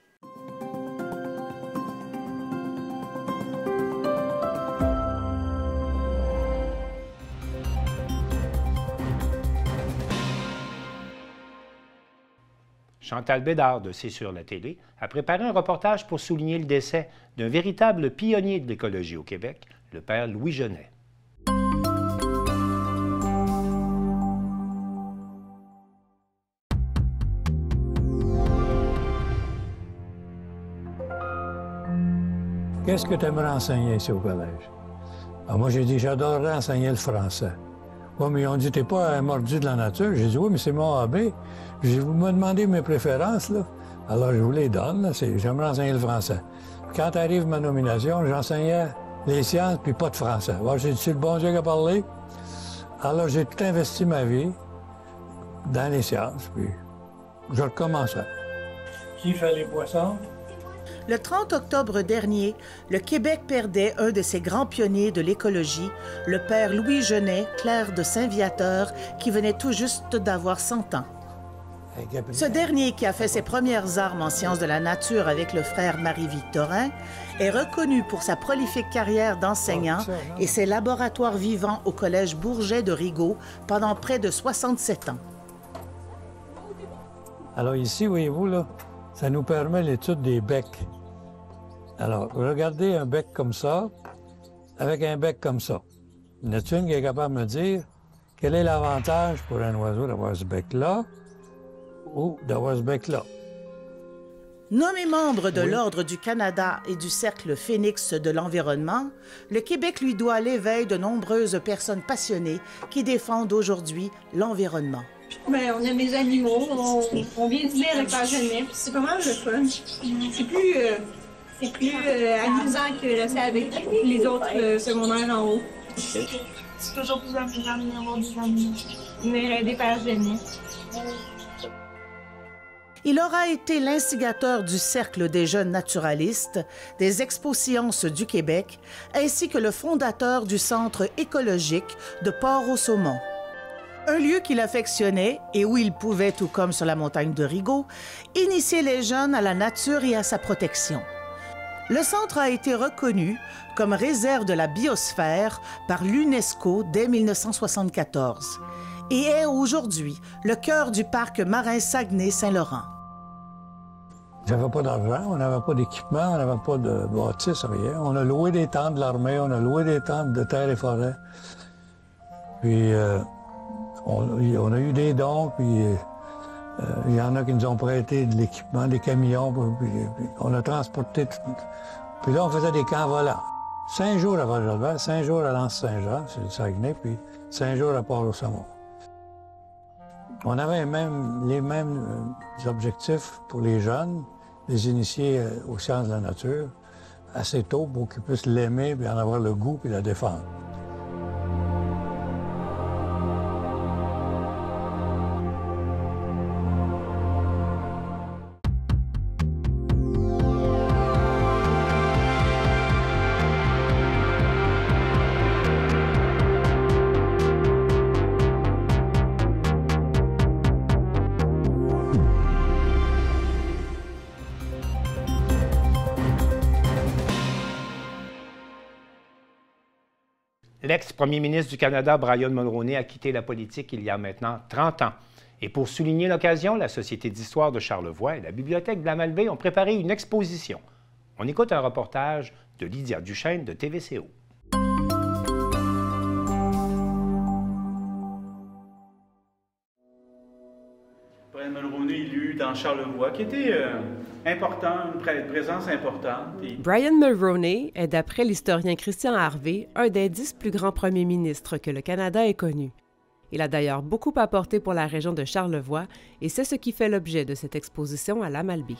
Chantal Bédard de C'est sur la télé a préparé un reportage pour souligner le décès d'un véritable pionnier de l'écologie au Québec, le père Louis Genet.
Qu'est-ce que tu aimerais enseigner ici au collège? Alors moi, j'ai dit, j'adorerais enseigner le français. Oui, mais ils ont dit, t'es pas un mordu de la nature. J'ai dit, oui, mais c'est mon A B. J'ai dit, vous me demandez mes préférences, là. Alors, je vous les donne, là. J'aimerais enseigner le français. Puis quand arrive ma nomination, j'enseignais les sciences, puis pas de français. Alors, j'ai dit, c'est le bon Dieu qui a parlé. Alors, j'ai tout investi ma vie dans les sciences, puis je recommençais. Qui fait les poissons?
Le trente octobre dernier, le Québec perdait un de ses grands pionniers de l'écologie, le père Louis Genet, clerc de Saint-Viateur, qui venait tout juste d'avoir cent ans. Ce dernier, qui a fait ses premières armes en sciences de la nature avec le frère Marie-Victorin, est reconnu pour sa prolifique carrière d'enseignant et ses laboratoires vivants au Collège Bourget de Rigaud pendant près de soixante-sept ans.
Alors ici, voyez-vous, là, ça nous permet l'étude des becs. Alors, regardez un bec comme ça, avec un bec comme ça. Y en a-t-il une qui est capable de me dire quel est l'avantage pour un oiseau d'avoir ce bec-là ou d'avoir ce bec-là?
Nommé membre de oui. l'Ordre du Canada et du Cercle Phénix de l'environnement, le Québec lui doit l'éveil de nombreuses personnes passionnées qui défendent aujourd'hui l'environnement.
Bien, on aime les animaux, on, on vient de lire avec la jeunesse, c'est pas mal le fun. C'est plus, euh, c'est plus euh, amusant que rester avec les autres euh, secondaires en haut. C'est toujours plus amusant de venir voir des animaux, venir aider par jeunesse.
Il aura été l'instigateur du Cercle des jeunes naturalistes, des Expo-Sciences du Québec, ainsi que le fondateur du Centre écologique de Port-au-Saumon. Un lieu qu'il affectionnait et où il pouvait, tout comme sur la montagne de Rigaud, initier les jeunes à la nature et à sa protection. Le centre a été reconnu comme réserve de la biosphère par l'UNESCO dès mille neuf cent soixante-quatorze et est aujourd'hui le cœur du parc marin Saguenay-Saint-Laurent.
J'avais pas d'argent, on n'avait pas d'équipement, on n'avait pas de bâtisse, rien. On a loué des tentes de l'armée, on a loué des tentes de terre et forêt. Puis... Euh... On, on a eu des dons, puis euh, il y en a qui nous ont prêté de l'équipement, des camions, puis, puis on a transporté tout. Puis là, on faisait des camps volants. Cinq jours à Val-Jalbert, cinq jours à L'Anse-Saint-Jean, c'est le Saguenay, puis cinq jours à Port-au-Saumon. On avait même, les mêmes objectifs pour les jeunes, les initier aux sciences de la nature, assez tôt pour qu'ils puissent l'aimer, puis en avoir le goût, puis la défendre.
L'ex-premier ministre du Canada, Brian Mulroney, a quitté la politique il y a maintenant trente ans. Et pour souligner l'occasion, la Société d'histoire de Charlevoix et la Bibliothèque de la Malbaie ont préparé une exposition. On écoute un reportage de Lydia Duchesne de T V C O.
Brian Mulroney élu dans Charlevoix, qui était euh, important, une pré présence importante. Et...
Brian Mulroney est, d'après l'historien Christian Harvey, un des dix plus grands premiers ministres que le Canada ait connus. Il a d'ailleurs beaucoup apporté pour la région de Charlevoix et c'est ce qui fait l'objet de cette exposition à la Malbaie.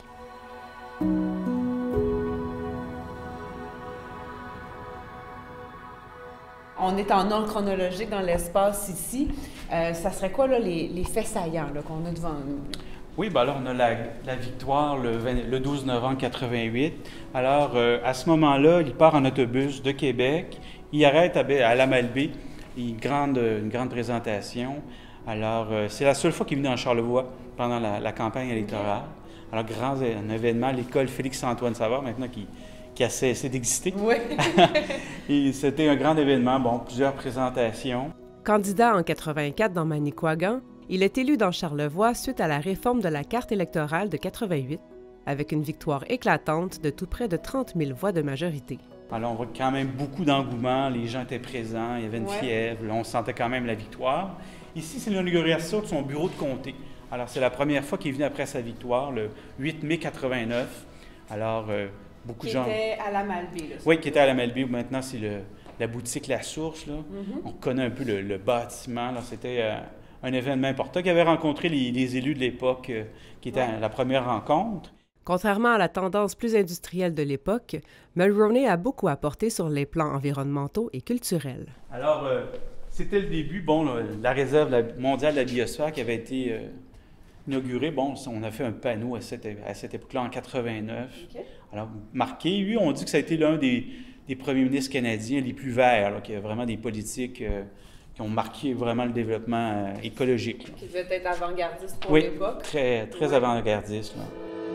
On est en ordre chronologique dans l'espace ici. Euh, ça serait quoi là, les, les faits saillants qu'on a devant nous?
Oui, bien alors on a la, la victoire le, vingt, le douze novembre quatre-vingt-huit. Alors euh, à ce moment-là, il part en autobus de Québec, il arrête à, à la Malbaie, une grande, une grande présentation. Alors euh, c'est la seule fois qu'il est venu en Charlevoix pendant la, la campagne électorale. Alors grand un événement, l'école Félix-Antoine Savard, maintenant qui qui a cessé d'exister.
Oui.
Et c'était un grand événement, bon, plusieurs présentations.
Candidat en quatre-vingt-quatre dans Manicouagan, il est élu dans Charlevoix suite à la réforme de la carte électorale de quatre-vingt-huit, avec une victoire éclatante de tout près de trente mille voix de majorité.
Alors, on voit quand même beaucoup d'engouement, les gens étaient présents, il y avait une ouais. fièvre, là, on sentait quand même la victoire. Ici, c'est l'inauguration de son bureau de comté. Alors, c'est la première fois qu'il est venu après sa victoire, le huit mai quatre-vingt-neuf. Alors, euh, beaucoup
qui
de gens...
Qui était à la Malbaie, là.
Oui, qui était à la Malbaie, où maintenant c'est le, la boutique La Source, là.
Mm-hmm.
On connaît un peu le, le bâtiment, là. C'était euh, un événement important qui avait rencontré les, les élus de l'époque, euh, qui était ouais. la première rencontre.
Contrairement à la tendance plus industrielle de l'époque, Mulroney a beaucoup apporté sur les plans environnementaux et culturels.
Alors, euh, c'était le début, bon, là, la réserve mondiale de la biosphère qui avait été euh, inaugurée. Bon, on a fait un panneau à cette, à cette époque-là en quatre-vingt-neuf. Okay. Alors, marqué, lui, on dit que ça a été l'un des, des premiers ministres canadiens les plus verts, là, qui a vraiment des politiques euh, qui ont marqué vraiment le développement euh, écologique.
Qui devait être avant-gardiste pour
oui,
l'époque.
Oui, très, très ouais. avant-gardiste, là.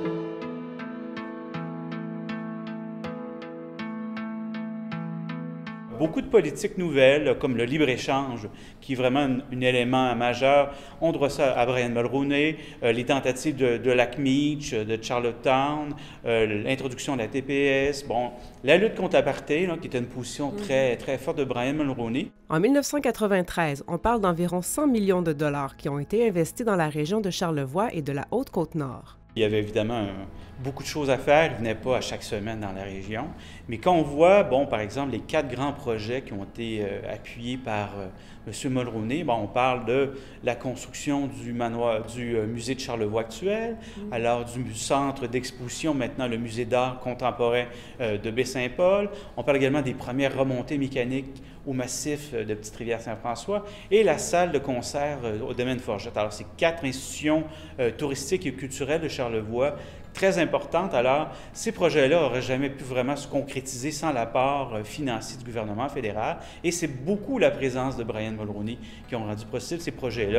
Beaucoup de politiques nouvelles, comme le libre-échange, qui est vraiment un, un élément majeur. On doit ça à Brian Mulroney, euh, les tentatives de, de Lac-Meech, de Charlottetown, euh, l'introduction de la T P S, bon, la lutte contre l'apartheid, qui était une position très, très forte de Brian Mulroney.
En mille neuf cent quatre-vingt-treize, on parle d'environ cent millions de dollars qui ont été investis dans la région de Charlevoix et de la Haute-Côte-Nord.
Il y avait évidemment un, beaucoup de choses à faire. Il ne venait pas à chaque semaine dans la région. Mais quand on voit, bon, par exemple, les quatre grands projets qui ont été euh, appuyés par euh, M. Mulroney, bon, on parle de la construction du manoir, du euh, musée de Charlevoix actuel, mmh. alors du centre d'exposition, maintenant le musée d'art contemporain euh, de Baie-Saint-Paul. On parle également des premières remontées mécaniques au massif de Petite-Rivière-Saint-François et la salle de concert euh, au domaine Forgette. Alors, c'est quatre institutions euh, touristiques et culturelles de Charlevoix très importantes. Alors, ces projets-là n'auraient jamais pu vraiment se concrétiser sans l'apport euh, financier du gouvernement fédéral et c'est beaucoup la présence de Brian Mulroney qui ont rendu possible ces projets-là.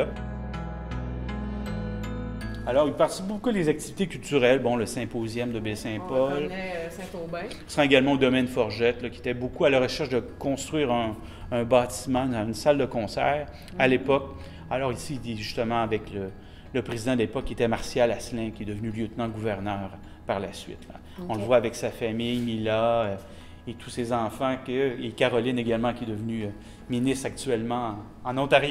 Alors, il participe beaucoup des activités culturelles, bon, le symposium de Baie-Saint-Paul.
On connaît euh, Saint-Aubin.
Ce sera également au domaine Forgette, là, qui était beaucoup à la recherche de construire un, un bâtiment, une salle de concert à mmh. l'époque. Alors ici, justement, avec le, le président de l'époque, qui était Martial Asselin, qui est devenu lieutenant-gouverneur par la suite. Okay. On le voit avec sa famille, Mila, euh, et tous ses enfants, que, et Caroline également, qui est devenue euh, ministre actuellement en, en Ontario.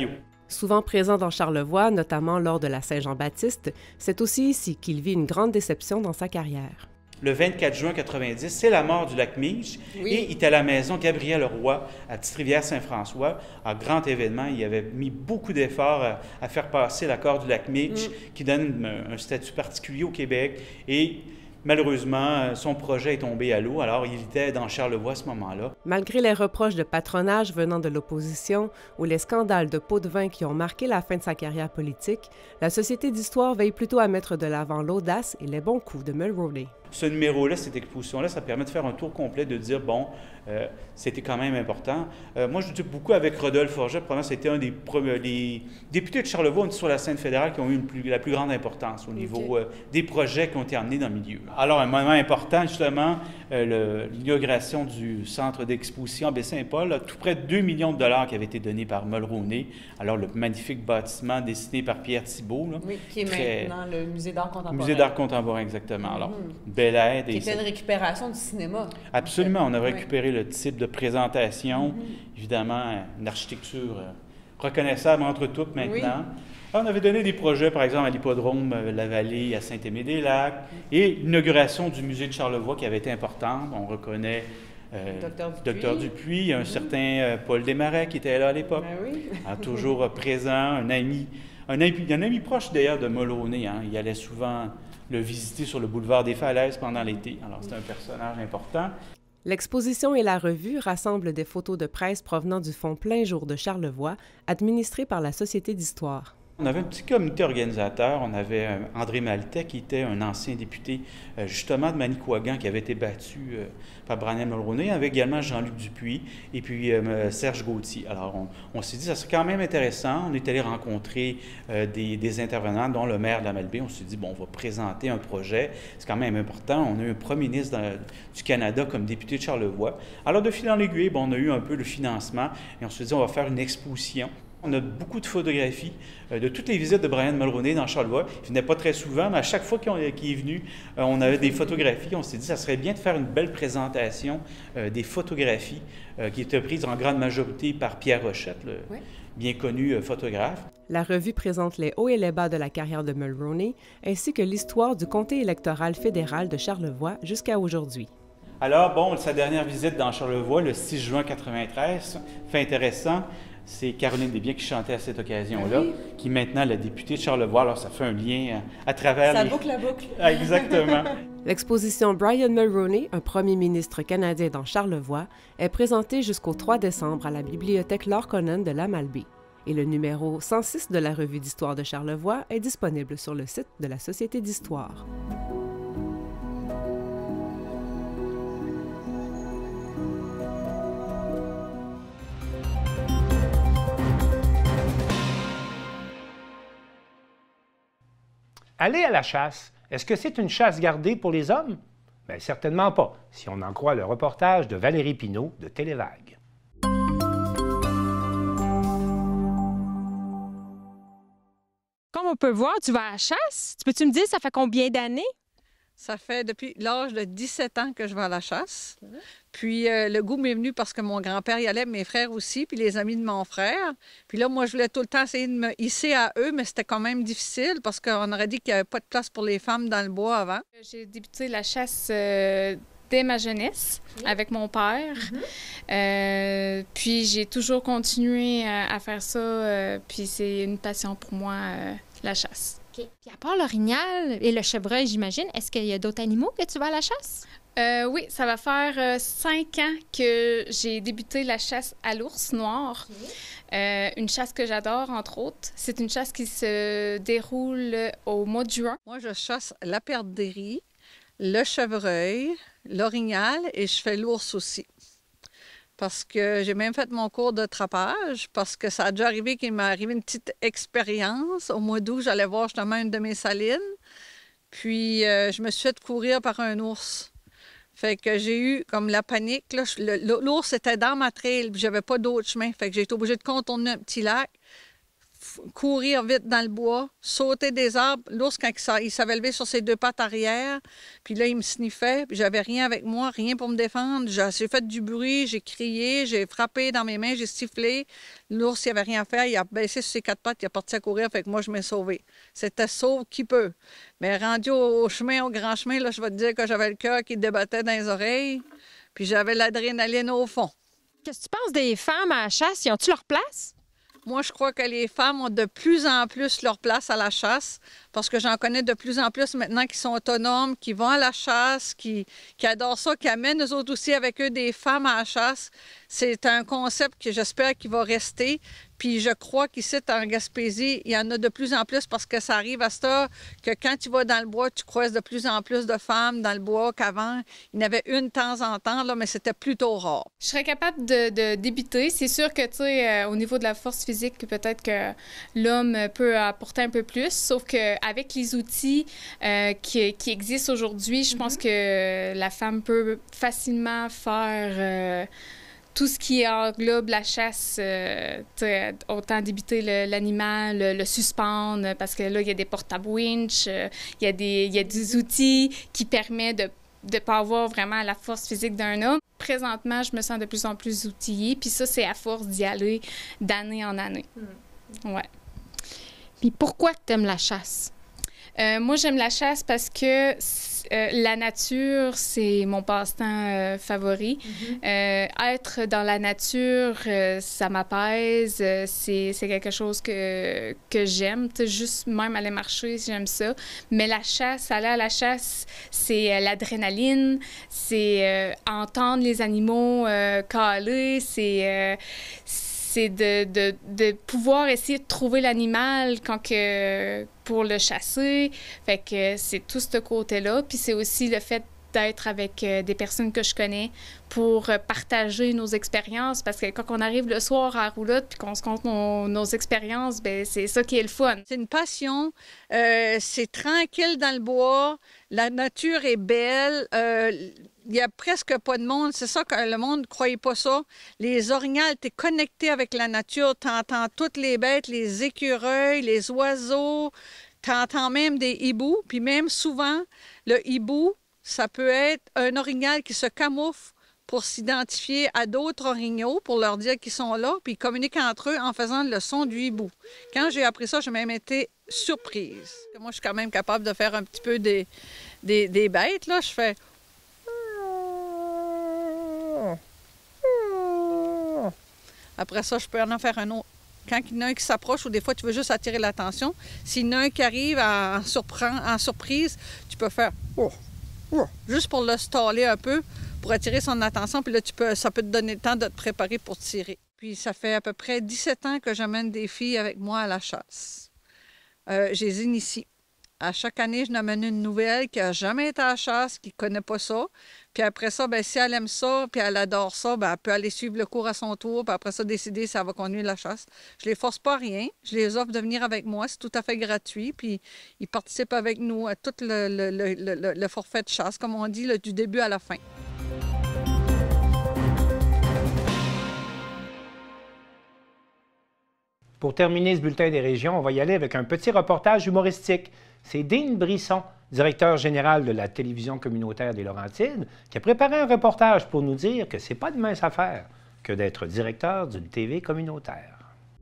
Souvent présent dans Charlevoix, notamment lors de la Saint-Jean-Baptiste, c'est aussi ici qu'il vit une grande déception dans sa carrière.
Le vingt-quatre juin quatre-vingt-dix, c'est la mort du lac Meech. Oui. Et il était à la maison Gabriel Roy à Petite-Rivière-Saint-François. Un grand événement. Il avait mis beaucoup d'efforts à, à faire passer l'accord du lac Meech, mm. qui donne un, un statut particulier au Québec. Et malheureusement, son projet est tombé à l'eau. Alors, il était dans Charlevoix à ce moment-là.
Malgré les reproches de patronage venant de l'opposition ou les scandales de pots de vin qui ont marqué la fin de sa carrière politique, la Société d'histoire veille plutôt à mettre de l'avant l'audace et les bons coups de Mulroney.
Ce numéro-là, cette exposition-là, ça permet de faire un tour complet, de dire, bon, euh, c'était quand même important. Euh, moi, je dis beaucoup avec Rodolphe Forget, probablement, c'était un des premiers, les députés de Charlevoix sur la scène fédérale qui ont eu une plus, la plus grande importance au niveau okay. euh, des projets qui ont été amenés dans le milieu. Alors, un moment important, justement, euh, l'inauguration du centre d'exposition à Baie-Saint-Paul, là, tout près de deux millions de dollars qui avaient été donnés par Mulroney. Alors, le magnifique bâtiment dessiné par Pierre Thibault. Là,
oui, qui est très, maintenant le Musée d'art contemporain.
Musée d'art contemporain, exactement. Alors, mm-hmm. belle aide.
Qui était une récupération du cinéma.
Absolument. On a récupéré oui. le type de présentation, mm-hmm. évidemment, une architecture reconnaissable entre toutes maintenant. Oui. On avait donné des projets, par exemple, à l'hippodrome La Vallée, à Saint-Aimé-des-Lacs, et l'inauguration du musée de Charlevoix qui avait été importante. On reconnaît euh,
Docteur Dupuis.
Docteur Dupuis, un mm-hmm. certain euh, Paul Desmarais qui était là à l'époque,
ben oui.
ah, toujours euh, présent, un ami, un ami, un ami proche d'ailleurs de Mulroney. Hein, il allait souvent le visiter sur le boulevard des Falaises pendant l'été. Alors, c'est un personnage important.
L'exposition et la revue rassemblent des photos de presse provenant du Fonds Plein Jour de Charlevoix, administré par la Société d'histoire.
On avait un petit comité organisateur. On avait euh, André Maltais, qui était un ancien député, euh, justement, de Manicouagan, qui avait été battu euh, par Brian Mulroney. On avait également Jean-Luc Dupuis et puis euh, Serge Gauthier. Alors, on, on s'est dit, ça serait quand même intéressant. On est allé rencontrer euh, des, des intervenants, dont le maire de la Malbaie. On s'est dit, bon, on va présenter un projet. C'est quand même important. On a eu un premier ministre dans, du Canada comme député de Charlevoix. Alors, de fil en aiguille, bon, on a eu un peu le financement et on s'est dit, on va faire une exposition. On a beaucoup de photographies euh, de toutes les visites de Brian Mulroney dans Charlevoix. Il ne venait pas très souvent, mais à chaque fois qu'il est venu, euh, on avait des photographies. On s'est dit que ça serait bien de faire une belle présentation euh, des photographies euh, qui étaient prises en grande majorité par Pierre Rochette, le oui. bien connu euh, photographe.
La revue présente les hauts et les bas de la carrière de Mulroney, ainsi que l'histoire du comté électoral fédéral de Charlevoix jusqu'à aujourd'hui.
Alors, bon, sa dernière visite dans Charlevoix, le six juin quatre-vingt-treize, fait intéressant. C'est Caroline Desbiens qui chantait à cette occasion-là, oui. qui est maintenant la députée de Charlevoix. Alors, ça fait un lien à, à travers...
Ça
les...
boucle la boucle.
Ah, exactement.
L'exposition Brian Mulroney, un premier ministre canadien dans Charlevoix, est présentée jusqu'au trois décembre à la bibliothèque Laure Connon de la Malbaie. Et le numéro cent six de la Revue d'histoire de Charlevoix est disponible sur le site de la Société d'histoire.
Aller à la chasse, est-ce que c'est une chasse gardée pour les hommes? Bien, certainement pas, si on en croit le reportage de Valérie Pinault de Télévague.
Comme on peut voir, tu vas à la chasse. Peux-tu me dire, ça fait combien d'années?
Ça fait depuis l'âge de dix-sept ans que je vais à la chasse. Puis euh, le goût m'est venu parce que mon grand-père y allait, mes frères aussi, puis les amis de mon frère. Puis là, moi, je voulais tout le temps essayer de me hisser à eux, mais c'était quand même difficile parce qu'on aurait dit qu'il n'y avait pas de place pour les femmes dans le bois avant.
J'ai débuté la chasse euh, dès ma jeunesse oui. avec mon père. Mm-hmm. euh, puis j'ai toujours continué à, à faire ça, euh, puis c'est une passion pour moi, euh, la chasse.
Okay. Puis à part l'orignal et le chevreuil, j'imagine, est-ce qu'il y a d'autres animaux que tu vas à la chasse?
Euh, oui, ça va faire euh, cinq ans que j'ai débuté la chasse à l'ours noir. Okay. Euh, une chasse que j'adore, entre autres. C'est une chasse qui se déroule au mois de juin.
Moi, je chasse la perdrix, le chevreuil, l'orignal et je fais l'ours aussi. Parce que j'ai même fait mon cours de trapage, parce que ça a déjà arrivé qu'il m'est arrivé une petite expérience. Au mois d'août, j'allais voir justement une de mes salines, puis euh, je me suis fait courir par un ours. Fait que j'ai eu comme la panique. L'ours était dans ma trail, puis j'avais pas d'autre chemin. Fait que j'ai été obligée de contourner un petit lac.
courir vite dans le bois, sauter des arbres. L'ours, quand il savait lever sur ses deux pattes arrière, puis là, il me sniffait, puis j'avais rien avec moi, rien pour me défendre. J'ai fait du bruit, j'ai crié, j'ai frappé dans mes mains, j'ai sifflé. L'ours, il avait rien à faire, il a baissé sur ses quatre pattes, il a parti à courir, fait que moi, je m'ai sauvée. C'était sauve qui peut. Mais rendu au, au chemin, au grand chemin, là, je vais te dire que j'avais le cœur qui débattait dans les oreilles, puis j'avais l'adrénaline au fond.
Qu'est-ce que tu penses des femmes à la chasse? Ils ont-tu leur place?
Moi, je crois que les femmes ont de plus en plus leur place à la chasse parce que j'en connais de plus en plus maintenant qui sont autonomes, qui vont à la chasse, qui, qui adorent ça, qui amènent eux autres aussi avec eux des femmes à la chasse. C'est un concept que j'espère qu'il va rester. Puis je crois qu'ici, en Gaspésie, il y en a de plus en plus parce que ça arrive à ça que quand tu vas dans le bois, tu croises de plus en plus de femmes dans le bois qu'avant. Il y en avait une de temps en temps, là, mais c'était plutôt rare.
Je serais capable de, de débuter. C'est sûr que, tu sais, euh, au niveau de la force physique, peut-être que l'homme peut apporter un peu plus, sauf qu'avec les outils euh, qui, qui existent aujourd'hui, je mm-hmm. pense que la femme peut facilement faire... Euh, tout ce qui englobe la chasse, euh, autant débuter l'animal, le, le, le suspendre, parce que là, il y a des portables winch, euh, il y a des, il y a des outils qui permettent de ne pas avoir vraiment la force physique d'un homme. Présentement, je me sens de plus en plus outillée, puis ça, c'est à force d'y aller d'année en année. Mm. Ouais.
Puis pourquoi tu aimes la chasse?
Euh, moi, j'aime la chasse parce que euh, la nature, c'est mon passe-temps euh, favori. Mm-hmm. euh, être dans la nature, euh, ça m'apaise. Euh, c'est quelque chose que, que j'aime. Juste même aller marcher, j'aime ça. Mais la chasse, aller à la chasse, c'est euh, l'adrénaline, c'est euh, entendre les animaux euh, caler, c'est... Euh, c'est de, de, de pouvoir essayer de trouver l'animal quand que pour le chasser. Fait que c'est tout ce côté-là. Puis c'est aussi le fait d'être avec euh, des personnes que je connais pour euh, partager nos expériences. Parce que quand on arrive le soir à la roulotte puis qu'on se compte nos, nos expériences, bien, c'est ça qui est le fun.
C'est une passion. Euh, c'est tranquille dans le bois. La nature est belle. Euh, Il n'y a presque pas de monde. C'est ça que le monde ne croyait pas ça. Les orignales, tu es connecté avec la nature. Tu entends toutes les bêtes, les écureuils, les oiseaux. Tu entends même des hiboux. Puis même souvent, le hibou, ça peut être un orignal qui se camoufle pour s'identifier à d'autres orignaux, pour leur dire qu'ils sont là, puis ils communiquent entre eux en faisant le son du hibou. Quand j'ai appris ça, j'ai même été surprise. Moi, je suis quand même capable de faire un petit peu des, des, des bêtes. Là. Je fais... Après ça, je peux en faire un autre. Quand il y en a un qui s'approche ou des fois, tu veux juste attirer l'attention, s'il y en a un qui arrive en, en surprise, tu peux faire oh, oh, juste pour le staller un peu, pour attirer son attention. Puis là, tu peux, ça peut te donner le temps de te préparer pour tirer. Puis ça fait à peu près dix-sept ans que j'amène des filles avec moi à la chasse. Euh, je les initie. À chaque année, je n'amène une nouvelle qui n'a jamais été à la chasse, qui ne connaît pas ça. Puis après ça, bien, si elle aime ça, puis elle adore ça, bien, elle peut aller suivre le cours à son tour, puis après ça, décider si elle va conduire la chasse. Je ne les force pas à rien. Je les offre de venir avec moi. C'est tout à fait gratuit. Puis ils participent avec nous à tout le, le, le, le, le forfait de chasse, comme on dit, là, du début à la fin.
Pour terminer ce bulletin des régions, on va y aller avec un petit reportage humoristique. C'est Dean Brisson, directeur général de la télévision communautaire des Laurentides, qui a préparé un reportage pour nous dire que c'est pas de mince affaire que d'être directeur d'une T V communautaire.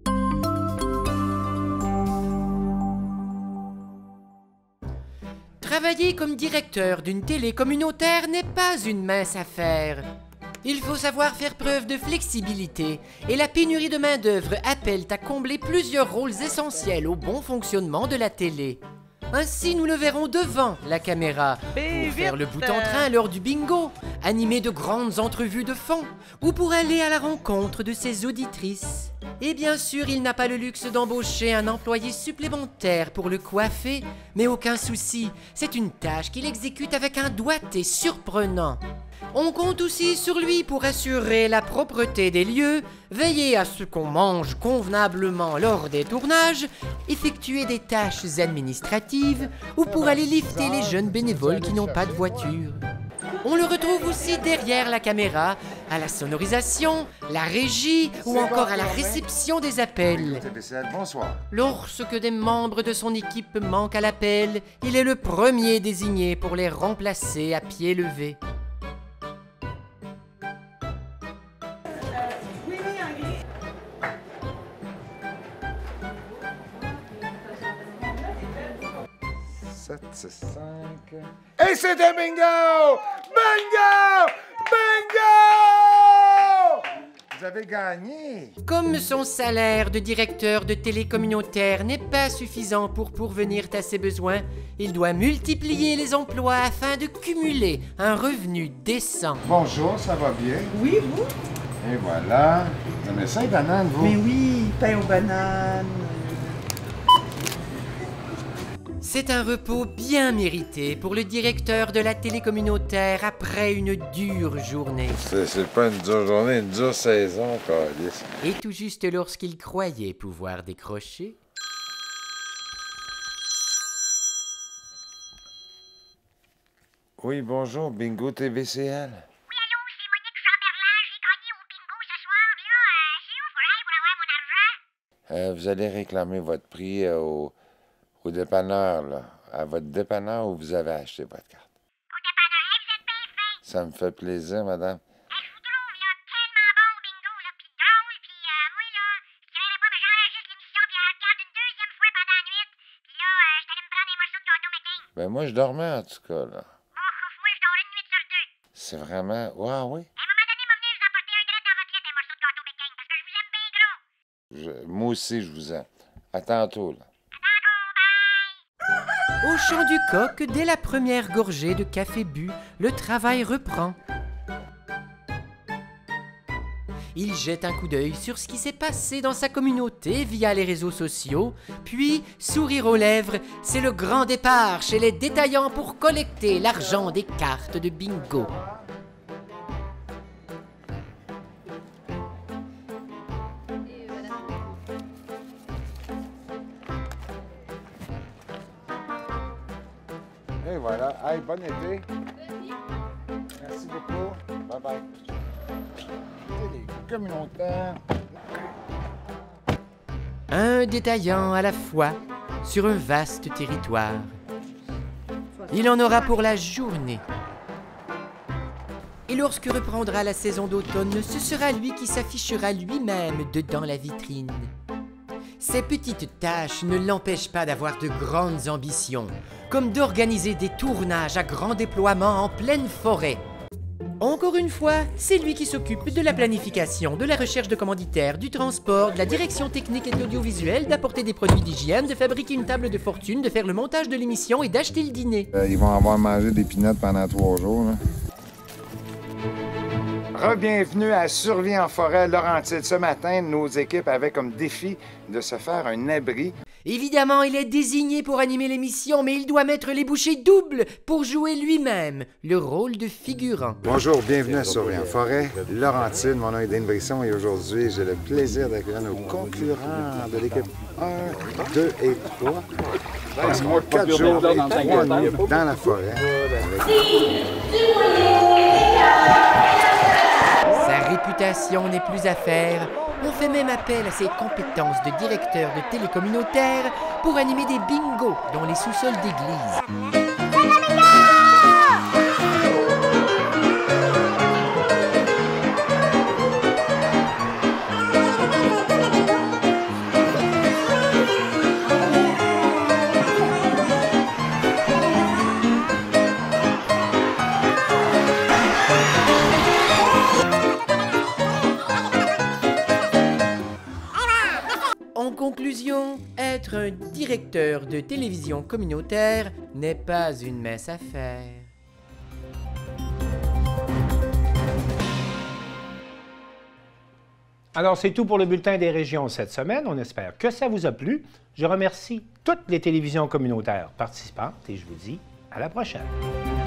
Travailler comme directeur d'une télé communautaire n'est pas une mince affaire. Il faut savoir faire preuve de flexibilité et la pénurie de main-d'œuvre appelle à combler plusieurs rôles essentiels au bon fonctionnement de la télé. Ainsi, nous le verrons devant la caméra, pour faire le bout en train lors du bingo, animer de grandes entrevues de fond, ou pour aller à la rencontre de ses auditrices. Et bien sûr, il n'a pas le luxe d'embaucher un employé supplémentaire pour le coiffer, mais aucun souci, c'est une tâche qu'il exécute avec un doigté surprenant. On compte aussi sur lui pour assurer la propreté des lieux, veiller à ce qu'on mange convenablement lors des tournages, effectuer des tâches administratives ou pour aller lifter les jeunes bénévoles qui n'ont pas de voiture. On le retrouve aussi derrière la caméra à la sonorisation, la régie ou encore à la réception des appels.
Bonsoir.
Lorsque des membres de son équipe manquent à l'appel, il est le premier désigné pour les remplacer à pied levé.
sept, six, cinq... Et c'était bingo! Bingo! Bingo! Vous avez gagné!
Comme son salaire de directeur de télé communautaire n'est pas suffisant pour pourvenir à ses besoins, il doit multiplier les emplois afin de cumuler un revenu décent.
Bonjour, ça va bien?
Oui, vous?
Et voilà. Vous aimez ça, les bananes, vous?
Mais oui, pain aux bananes.
C'est un repos bien mérité pour le directeur de la télé communautaire après une dure journée.
C'est pas une dure journée, une dure saison, câlisse.
Et tout juste lorsqu'il croyait pouvoir décrocher...
Oui, bonjour, Bingo T V C L.
Oui, allô, c'est Monique Chamberlain. J'ai gagné au bingo ce soir. Là, euh, c'est où faudrait pour avoir mon argent?
Euh, vous allez réclamer votre prix euh, au... Au dépanneur, là. À votre dépanneur où vous avez acheté votre carte.
Au dépanneur, hey, vous êtes bien fin.
Ça me fait plaisir, madame.
Hey, je vous trouve, là, tellement bon au bingo, là, pis drôle, pis euh, moi, là, je dirais pas, mais j'enregistre l'émission, pis elle regarde une deuxième fois pendant la nuit. Pis là, euh, je t'allais me prendre des morceaux de gâteau McCain.
Ben, moi, je dormais, en tout cas, là.
Oh, ouf, moi, je dors une nuit sur deux.
C'est vraiment... Ouais, oui.
À un moment donné, m'a venu vous apporter un drette dans votre lit, un morceau de gâteau McCain, parce que je vous aime bien gros.
Je... Moi aussi, je vous aime. À tantôt, là.
Au chant du coq, dès la première gorgée de café bu, le travail reprend. Il jette un coup d'œil sur ce qui s'est passé dans sa communauté via les réseaux sociaux, puis, sourire aux lèvres, c'est le grand départ chez les détaillants pour collecter l'argent des cartes de bingo.
Et voilà. Hey, bon été. Merci beaucoup. Bye bye. Les communautaires.
Un détaillant à la fois sur un vaste territoire. Il en aura pour la journée. Et lorsque reprendra la saison d'automne, ce sera lui qui s'affichera lui-même dedans la vitrine. Ces petites tâches ne l'empêchent pas d'avoir de grandes ambitions, comme d'organiser des tournages à grand déploiement en pleine forêt. Encore une fois, c'est lui qui s'occupe de la planification, de la recherche de commanditaires, du transport, de la direction technique et de l'audiovisuel, d'apporter des produits d'hygiène, de fabriquer une table de fortune, de faire le montage de l'émission et d'acheter le dîner.
Euh, ils vont avoir mangé des pinottes pendant trois jours, là. Re-bienvenue à Survie en forêt Laurentide. Ce matin, nos équipes avaient comme défi de se faire un abri.
Évidemment, il est désigné pour animer l'émission, mais il doit mettre les bouchées doubles pour jouer lui-même le rôle de figurant.
Bonjour, bienvenue à Survie en forêt Laurentide. Mon nom est Dane Brisson et aujourd'hui, j'ai le plaisir d'accueillir nos concurrents de l'équipe un, deux et trois. Parce qu'on a quatre jours et trois nuits dans la forêt.
Sa réputation n'est plus à faire. On fait même appel à ses compétences de directeur de télé communautaire pour animer des bingos dans les sous-sols d'église. En conclusion, être un directeur de télévision communautaire n'est pas une mince affaire.
Alors, c'est tout pour le bulletin des régions cette semaine. On espère que ça vous a plu. Je remercie toutes les télévisions communautaires participantes et je vous dis à la prochaine.